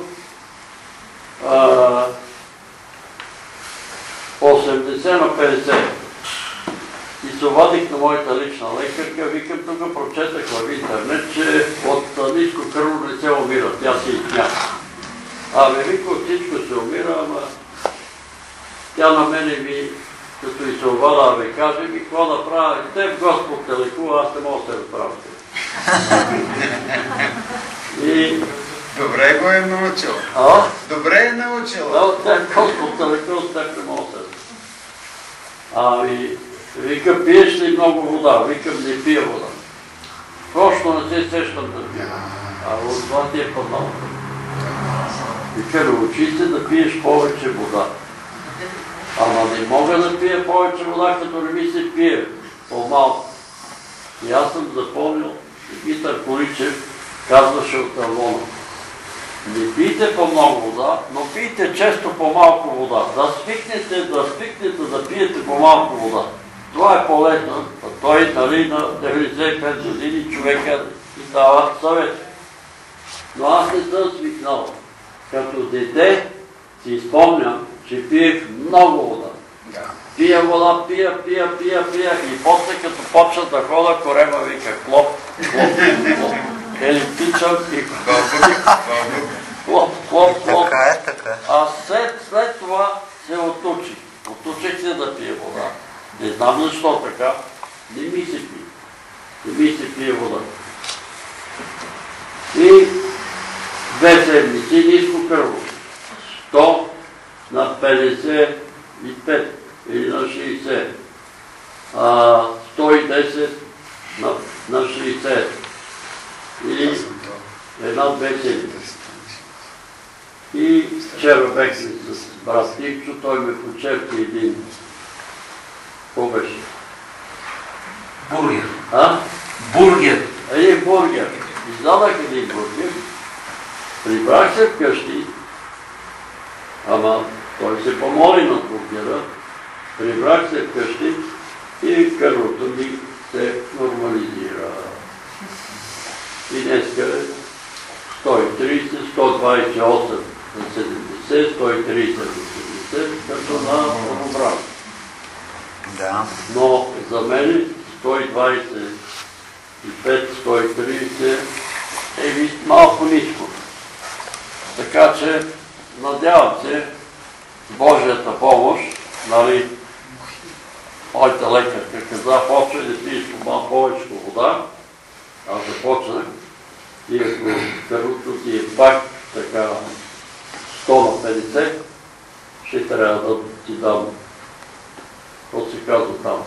осемдесет на петдесет. И се обадих на моята лична лекарка, викам, тук прочетах в интернет, че от ниско кръвно не се умира. Тя се изсмя. Абе, вика, от всичко се умира, ама тя на мене ми, като и се обада, абе, каже ми, какво да правя? Теб Господ те лекува, аз не мога да се разправя. И... Добре го е научил. А? Добре е научил. Да, от теб Господ те лекува, от теб не мога да се разправя. Ами, вика, пиеш ли много вода? Викам, не пия вода. Точно не се сещам да пия. А от това ти е по-много. Вика, научи се да пиеш повече вода. Ама не мога да пия повече вода, като не ми се пие по-малко. И аз съм запомнил, Димитър Количев казваше от Алона. Не пийте по-много вода, но пийте често по-малко вода. Да свикнете, да свикнете да пиете по-малко вода. Това е полезно. А той, нали, на деветдесет и пет години човека и дава съвет. Но аз не съм свикнал. Като дете си спомням, че пиех много вода. Да. Пия вода, пия, пия, пия, пия и после като почна да хода, корема вика клоп, клоп, клоп. Ели пичам и Бълбук, бълбук. хлоп, хлоп, хлоп. Така е, така. А след, след това се отучих. Отучих се да пие вода. Не знам защо така. Не ми се пие. Не ми се пие вода. И две седмици ниско кръво. сто на петдесет и пет или на шейсет. А, сто и десет на, на шейсет. Или една-две седмици. И вчера бехме с брат Тикчо, той ме почерпи един. Какво беше? Бургер. А? Бургер. Един бургер. Издадах един бургер. Прибрах се вкъщи. Ама той се помоли на бургера. Прибрах се вкъщи и кръвото ми се нормализира. И днеска е сто и трийсет, сто двайсет и осем на седемдесет, сто и трийсет на седемдесет, като на първобран. Да. Но за мен сто и двайсет и пет, сто и трийсет е малко ниско. Така че надявам се Божията помощ, нали, моята лекарка каза, почва да пиеш повече вода. Аз започнах и ако кръвото ти е пак така сто на петдесет, ще трябва да ти дам, какво се казва там,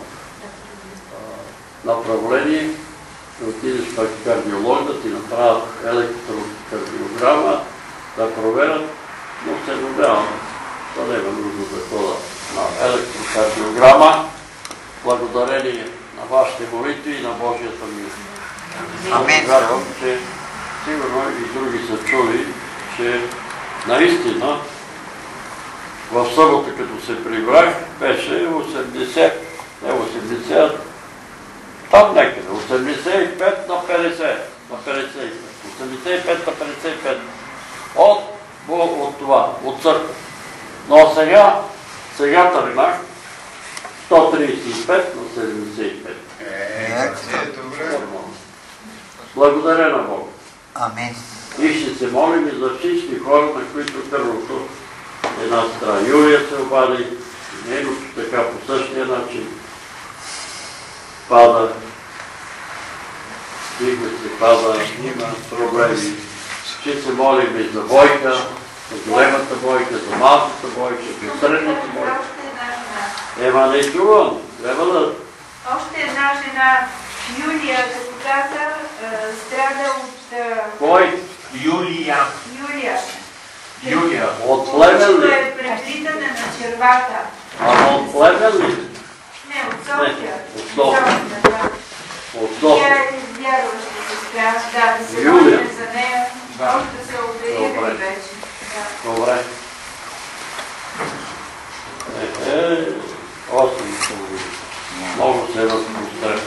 направление, да отидеш пак кардиолог, да ти направят електрокардиограма, да проверят, но се надявам, да няма нужда да хода на електрокардиограма, благодарение на вашите молитви и на Божията милост. Амин. Вярвам, че сигурно и други са чули, че наистина в събота, като се прибрах, беше осемдесет, не осемдесет, там някъде, осемдесет и пет на петдесет, на петдесет и пет, осемдесет и пет на петдесет и пет, от, от това, от църква. Но сега, сега тръгнах сто трийсет и пет на седемдесет и пет. Е, добре. Благодаря на Бога. Амин. И ще се молим и за всички хора, на които кръвото една страна. Юлия се обади, нейното така по същия начин пада. Стигме се пада, има проблеми. Ще се молим и за Бойка, за големата Бойка, за малката Бойка, за средната Бойка. Още една жена. Ема не чувам, трябва да... Още една жена, Юлия депутата, страда от... Кой? Юлия. Юлия. Юлия. От племен ли? е преплитане на червата. Ама от племен ли? Не, от София. Не, от София. Да. От Тя София. е вярваща сестра, да, да се Юлия. молим за нея. Да. Може да се оперира Добре. вече. Да. Добре. Е, е, осем хиляди. Много се разпростре.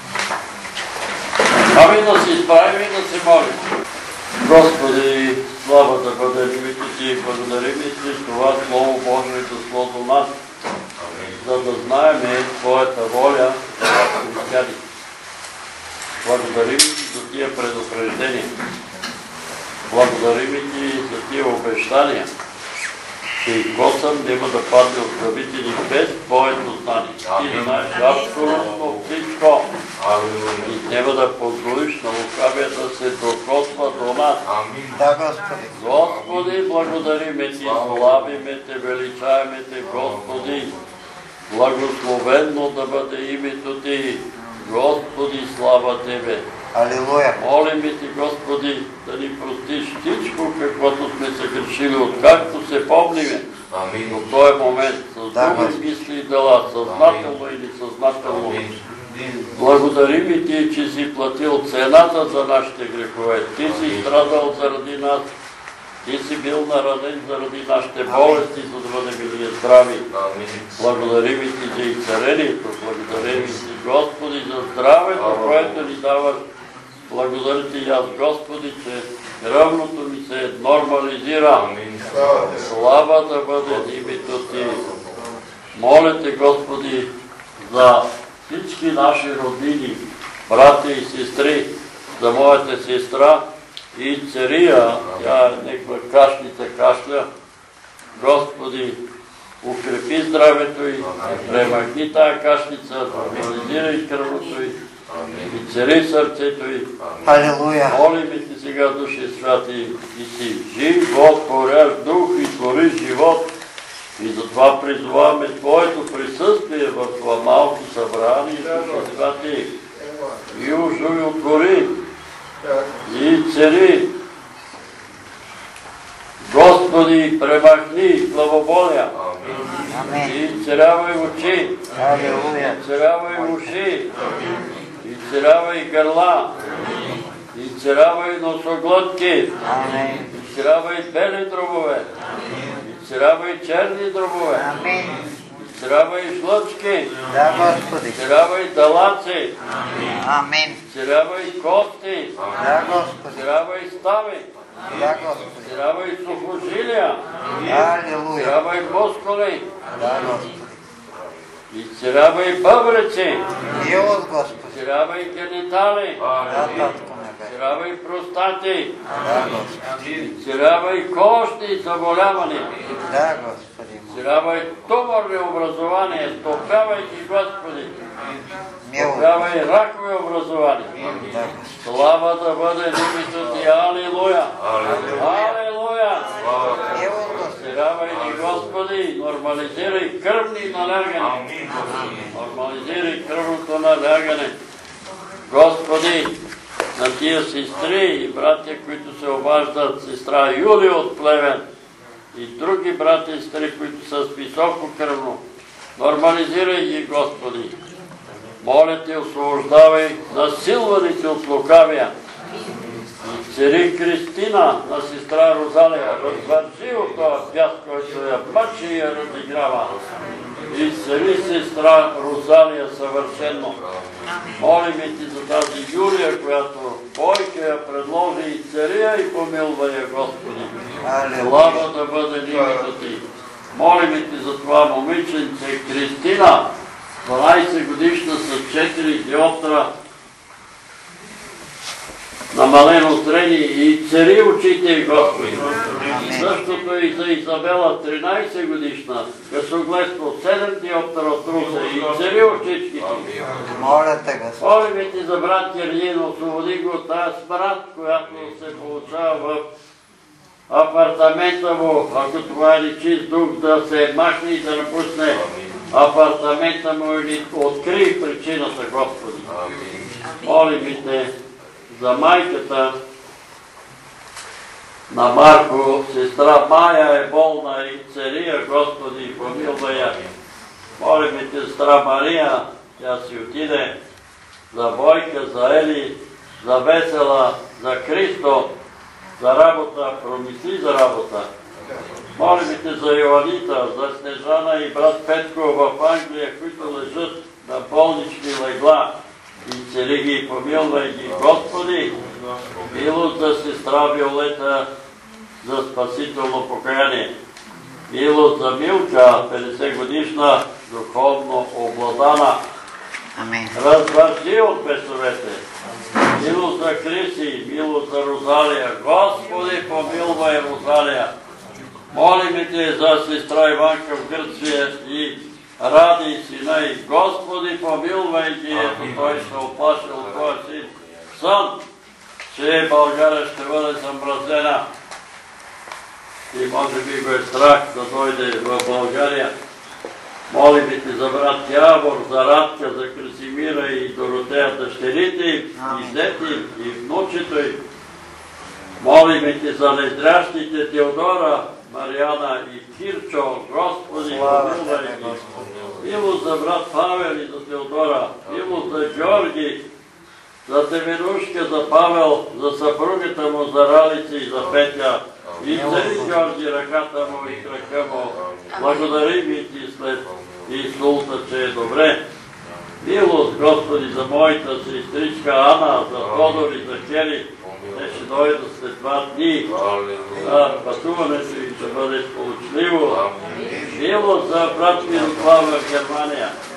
Ами да се изправим и да се молим. Господи, слава да бъде името Ти, благодарим и Ти това Слово Божие да сло до нас, за да знаем Твоята воля за християни. Благодарим за тия предупреждения. Благодарим и Ти за тия обещания, че и Косъм няма да падне от главите ни без Твоето знание. Ти знаеш абсолютно всичко и няма да позволиш на лукавия да се докосва до нас. Амин. Да, Господи. Господи, благодариме Ти, славиме Те, величаеме Те, Господи. Благословенно да бъде името Ти. Господи, слава Тебе. Алилуя. Молим Ти, Господи, да ни простиш всичко, каквото сме съгрешили, откакто се помниме Амин. до този момент, с Да, думи, Господи. мисли и дела, съзнателно или съзнателно. Амин. Благодарим и Ти, че си платил цената за нашите грехове. Ти си страдал заради нас. Ти си бил наранен заради нашите болести, за да бъдем ние здрави. Амин. Благодарим и Ти за изцелението. Благодарим и Ти, Господи, за здравето, което ни даваш. Благодаря Ти и аз, Господи, че кръвното ми се нормализира. Амин. Слава да бъде името Ти. Моля Те, Господи, за всички наши роднини, братя и сестри, за моята сестра и Цария, тя е някаква кашница кашля. Господи, укрепи здравето й, премахни тая кашница, нормализирай кръвното й и цари сърцето й. Алилуя. Молим ти сега, Души Святи, и си живот, творящ дух и твори живот. И затова призоваваме Твоето присъствие в това малко събрание, Души Святи. И ужови отвори, и цари. Господи, премахни главоболия. И царявай очи. И царявай уши. И царявай гърла. И царявай носоглътки. И царявай бели дробове. И царявай черни дробове. И царявай жлъчки. Да, Господи. И царявай далаци. Амин. И царявай кости. Да, Господи. И царявай стави. Да, Господи. Царявай сухожилия. Алилуя. Царявай мускули. Да, Господи. И царявай бъбреци. Милост, Господи. Царявай генитали. Да, Татко Небе. Царявай простати. Да, Господи. Царявай костни заболявания. Да, Господи. Царявай туморни образования. Стопявай ги, Господи. Милост. Стопявай ракови образования. Да, Слава да бъде името Ти. Алилуя. Алилуя. Милост, Господи. Царявай ни, Господи. Нормализирай кръвни налягане. Нормализирай кръвното налягане. Господи, на тия сестри и братя, които се обаждат, сестра Юли от Плевен и други братя и сестри, които са с високо кръвно, нормализирай ги, Господи. Моля Те, освобождавай насилваните от лукавия. И цари Кристина на сестра Розалия, развърши от това бяс, който я мъчи и я разиграва. И цари сестра Розалия съвършено. Молим Ти за тази Юлия, която Бойка я предложи, и цария и помилва я, Господи. Слава да бъде името Ти. Молим Ти за това момиченце Кристина, дванайсет годишна с четири диоптра, намалено зрение, и цари очите, Господи. Същото и за Изабела, тринайсет годишна, късогледство, седем диоптра от Руса, и цари очичките. Моля Те, Господи. Молим Ти за брат Кирилин, освободи го от тази смрад, която се получава в апартамента му, ако това е нечист дух, да се махне и да напусне апартамента му или открий причината, Господи. Молим Те за майката на Марко, сестра Майя е болна, и цария, Господи, помилвай я. Молим Те, сестра Мария, тя си отиде, за Бойка, за Ели, за Весела, за Христо, за работа, промисли за работа. Молим Те за Йоанита, за Снежана и брат Петко в Англия, които лежат на болнични легла. И цари ги, помилвай ги, Господи. Милост за сестра Виолета, за спасително покаяние. Милост за Милка, петдесет годишна, духовно обладана. Развърши от бесовете. Милост за Криси, милост за Розалия. Господи, помилвай Розалия. Молим Те за сестра Иванка в Гърция и Ради сина и Господи, помилвай ги, ето той се оплаши от Твоя син. Сън, че България ще бъде замразена. И може би го е страх да дойде в България. Молим Те за брат Явор, за Радка, за Красимира и Доротея, дъщерите им, и зети им, и внучето им. Молим Те за незрящите Теодора, Мариана и Кирчо, Господи, помилвай ги. Милост за брат Павел и за Теодора, милост за Георги, за Теменушка, за Павел, за съпругата му, за Ралица и за Петя. И цари Георги ръката му и крака му. Благодарим и Ти след инсулта, че е добре. Милост, Господи, за моята сестричка Ана, за Тодор и за Кери. Те ще дойдат след два дни. Пътуването им ще бъде сполучливо. Милост за брат Мирослав в Германия.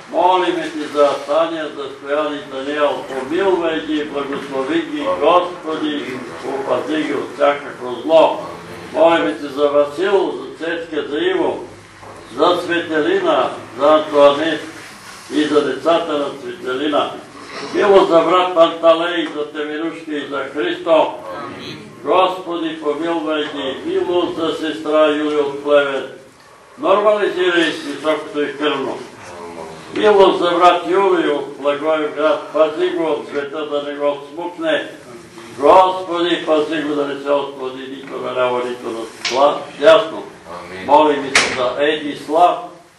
Молиме Ти за Таня, за Стоян и Даниел, помилвай ги, благослови ги, Господи, опази ги от всякакво зло. Молиме Ти за Васил, за Цецка, за Иво, за Цветелина, за Антуанет и за децата на Цветелина. Милост за брат Панталей, за Темирушка и за Христо. Господи, помилвай ги, милост за сестра Юлия от Плевен. Нормализирай високото и кръвно. Милост за брат Юлий от Благоевград, пази го от света да не го смукне. Господи, пази го да не се отклони нито наляво, нито надясно. Молим се за Еди Слав,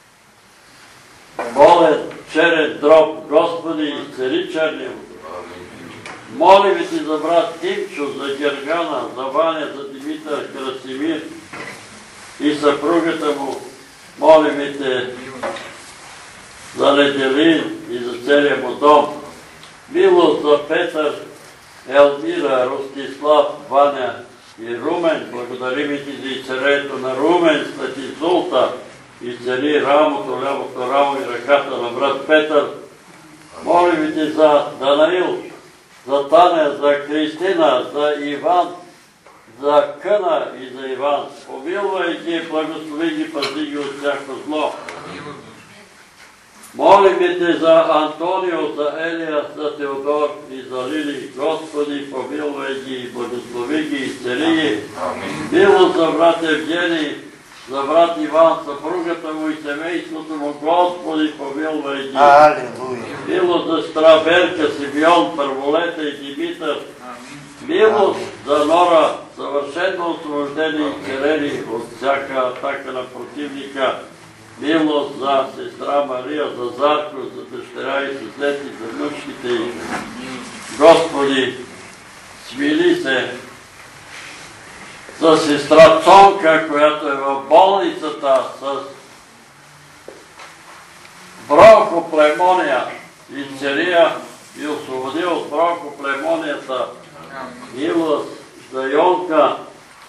болен, черен дроб, Господи, изцели черния. Молим Ти за брат Тимчо, за Гергана, за Ваня, за Димитър, Красимир и съпругата му. Молим Те за Неделин и за целия му дом. Милост за Петър, Елмира, Ростислав, Ваня и Румен. Благодарим Ти за изцелението на Румен, след инсулта. Изцели рамото, лявото рамо и ръката на брат Петър. Молим Ти за Данаил, за Таня, за Кристина, за Иван, за Къна и за Иван. Помилвай ги, благослови ги, пази ги от всяко зло. Молим Те за Антонио, за Елия, за Теодор и за Лили. Господи, помилвай ги, благослови ги, изцели ги. Милост за брат Евгений, за брат Иван, съпругата му и семейството му. Господи, помилвай ги. Милост за сестра Верка, Симеон, Първолета и Димитър. Милост за Нора, съвършено освобождени и целени от всяка атака на противника. Милост за сестра Мария, за Зарко, за дъщеря и съследни, за внучките й. Господи, смили се за сестра Цонка, която е в болницата с бронхоплемония. Изцелия и освободи от бронхоплемонията. Милост за Йонка,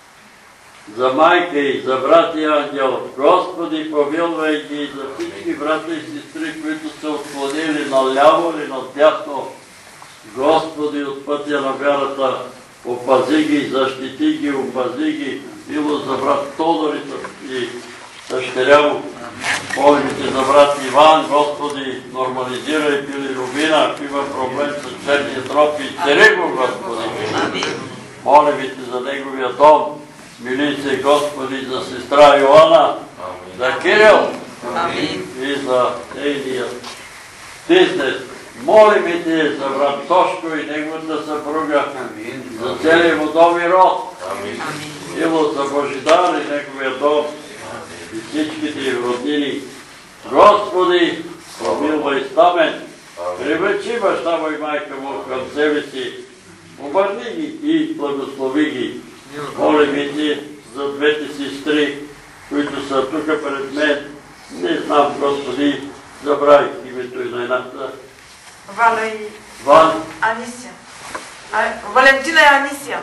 за майка и за брат и ангел. Господи, помилвай ги за всички брата и сестри, които са отклонили наляво или надясно. Господи, от пътя на вярата, опази ги, защити ги, опази ги. Милост за брат Тодор и дъщеря му. Молим Те за брат Иван, Господи, нормализирай билирубина, ако има проблем с черния дроб и цели го, Господи. Молим Те за неговия дом. Мили се, Господи, за сестра Йоанна, за Кирил и за нейния бизнес. Молим Те за брат Тошко и неговата съпруга, за целия му дом и род. Милост за Божидар и неговия дом и всичките им роднини. Господи, помилвай Стамен, привлечи баща му и майка му към себе си, обърни ги и благослови ги. Молим Ти за двете сестри, които са тук пред мен. Не знам, Господи, забравих името и на едната. Валя и Ван. Анисия. Валентина и Анисия.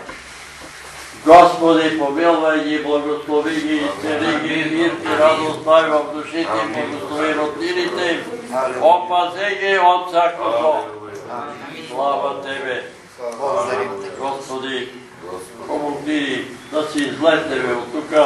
Господи, помилвай ги, благослови ги, изцели ги, мир и радост дай в душите им, благослови роднините им. Опази ги от всяко зло. Слава Тебе, Господи. Помогни да си излеземе от тук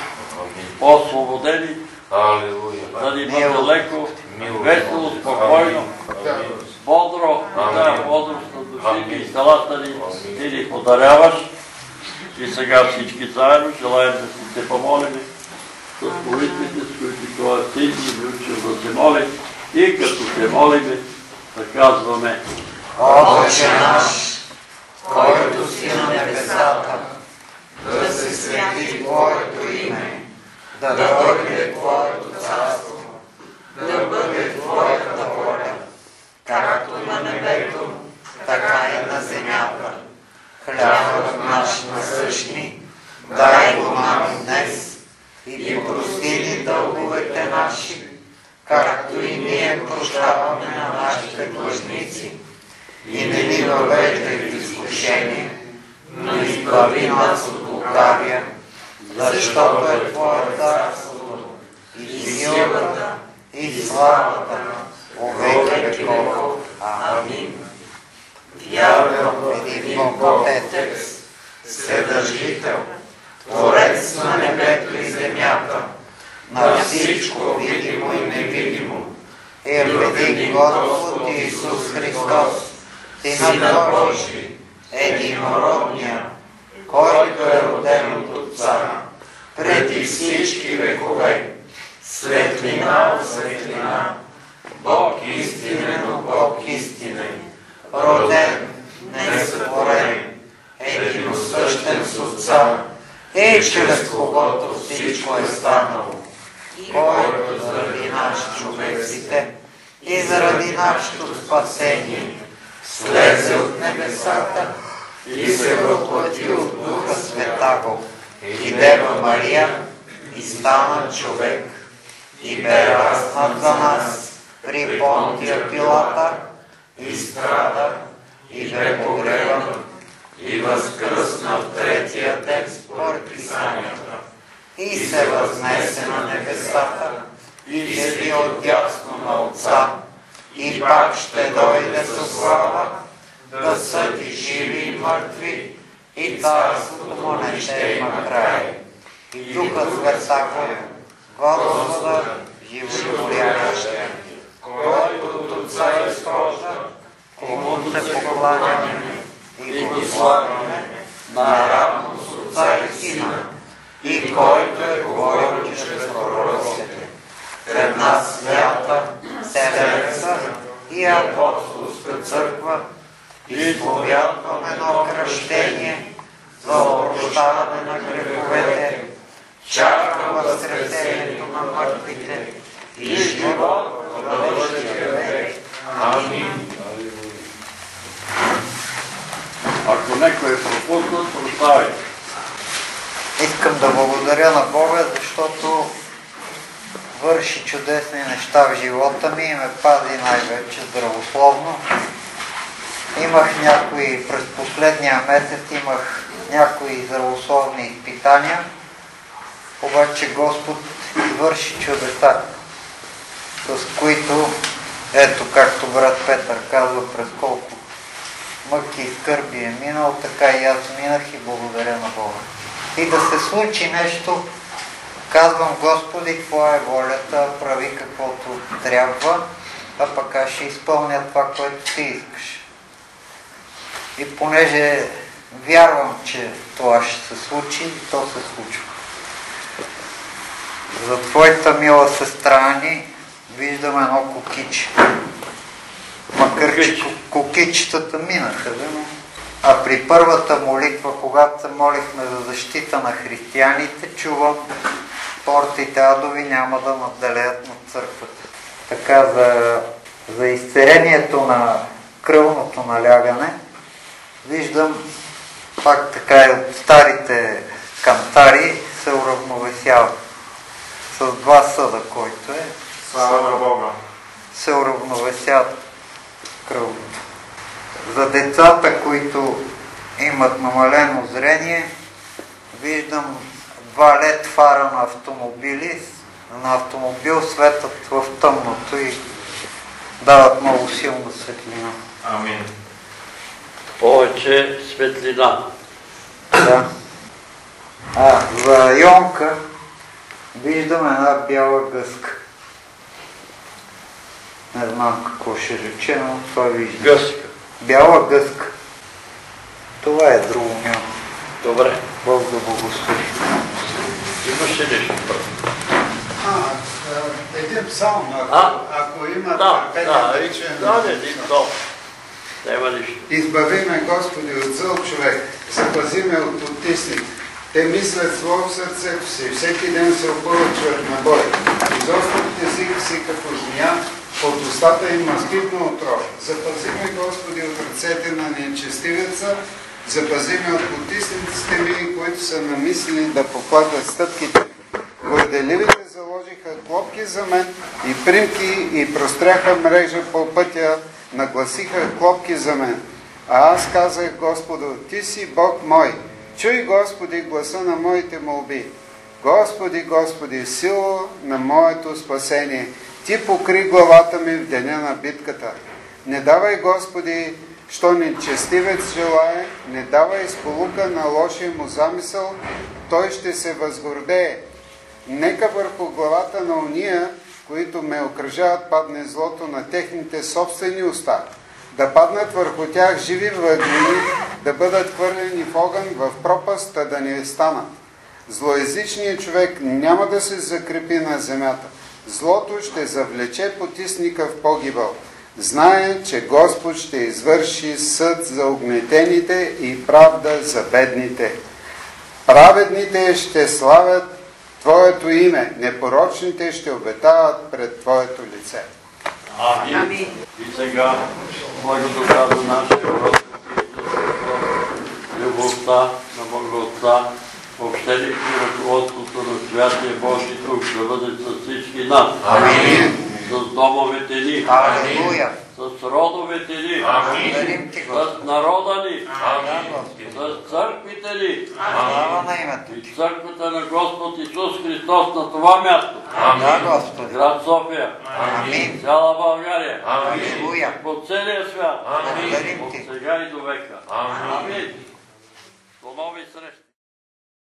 освободени, да ни бъде леко, весело, спокойно, бодро, и тая бодрост на душите и селата ни Ти ни подаряваш. И сега всички заедно желаем да си се помолим с молитвите, с които Твоя Син ни учил да се молим. И като се молим, да казваме: Отче наш, който си на небесата, да се свети Твоето име, да дойде Твоето царство, да бъде Твоята воля, както на небето, така и на земята. Хлябът наш насъщни, дай го нам днес и прости ни дълговете наши, както и ние прощаваме на нашите длъжници. И не ни въвеждай в изкушение, но избави нас от лукавия, защото е Твое царството, и силата, и славата, веки веков. Амин. Вярвам в един Бог Отец, Вседържител, Творец на небето и земята, на всичко видимо и невидимо, и в един Господ Исус Христос, Сина Божий, единородния, който е роден от Отца, преди всички векове, светлина от светлина, Бог истинен от Бог истинен, роден, несътворен, единосъщен с Отца, и чрез когото всичко е станало, който заради наш човеците и заради нашето спасение слезе от небесата и се въплати от Духа Светаго и Дева Мария и стана човек и бе разнат за нас при Понтия Пилата и страда и бе погребан и възкръсна в третия ден според Писанията и се възнесе на небесата и седи отдясно на Отца и пак ще дойде със слава да съди живи и мъртви и царството му не ще има край. И Духът Светаго, Господа, животворящия, който от Отца изхожда, кому се покланяме и го славяме наравно с Отца и Сина, и който е говорил чрез пророците. Пред нас свята, Селеца и апостолска църква изповядваме едно кръщение за опрощаване на греховете, чакам възкресението на мъртвите и живот на вечния век. Амин. Ако някой е пропуснат, прощавай. Искам да благодаря на Бога, защото върши чудесни неща в живота ми и ме пази най-вече здравословно. Имах някои, през последния месец имах някои здравословни изпитания, обаче Господ върши чудеса, с които, ето както брат Петър казва, през колко мъки и скърби е минал, така и аз минах и благодаря на Бога. И да се случи нещо, казвам: Господи, Твоя е волята, прави каквото трябва, а пък аз ще изпълня това, което Ти искаш. И понеже вярвам, че това ще се случи, то се случва. За Твоята мила сестра Ани виждам едно кукиче. Макар че кукичетата минаха, но... А при първата молитва, когато се молихме за защита на християните, чувам: портите адови няма да надделеят над църквата. Така, за, за изцелението на кръвното налягане, виждам пак така и от старите кантари се уравновесява с два съда, който е. Слава на Бога. Се уравновесяват кръвното. За децата, които имат намалено зрение, виждам два лед фара на автомобили. На автомобил светят в тъмното и дават много силна светлина. Амин. Повече светлина. Да. А, за Йонка виждам една бяла гъска. Не знам какво ще рече, но това виждам. Гъска. Бяла гъска. Това е друго няма. Добре. Бог да благослови. Имаш ли нещо? А, един псалм, ако, А? ако има Да, търпение да, да и- речем. да, не, един псалм. Няма нищо. Избави ме, Господи, от зъл човек, запази ме от потисник. Те мислят зло в сърцето си, всеки ден се опоръчват на бой. Изострят език си като змия, от устата им маститно отров. Запази ме, Господи, от ръцете на нечестивеца, запази ме от потисниците ми, които са намислили да покладат стъпките. Горделивите заложиха клопки за мен и примки и простряха мрежа по пътя, нагласиха клопки за мен. А аз казах: Господу, Ти си Бог мой. Чуй, Господи, гласа на моите молби. Господи, Господи, сила на моето спасение. Ти покри главата ми в деня на битката. Не давай, Господи, що нечестивец желае, не давай сполука на лошия му замисъл, той ще се възгордее. Нека върху главата на уния, които ме окръжават, падне злото на техните собствени уста. Да паднат върху тях живи въглени, да бъдат хвърлени в огън, в пропаст, а да не станат. Злоязичният човек няма да се закрепи на земята. Злото ще завлече потисника в погибъл. Знае, че Господ ще извърши съд за угнетените и правда за бедните. Праведните ще славят Твоето име, непорочните ще обетават пред Твоето лице. Амин. И сега, благодата на нашия Господ Исус Христос, любовта на Бога Отца, общението и ръководството на Святия Божи Дух да бъде с всички нас. Амин. С домовете ни. Алелуя. С родовете ни. Благодарим Ти, С народа ни. Амин. С църквите ни. Слава на името И Ти. църквата на Господ Исус Христос на това място. Да, Господи. Град София. Амин. Цяла България. Алелуя. По целия свят. Благодарим Ти. От сега и до века. Амин. Амин. До нови срещи.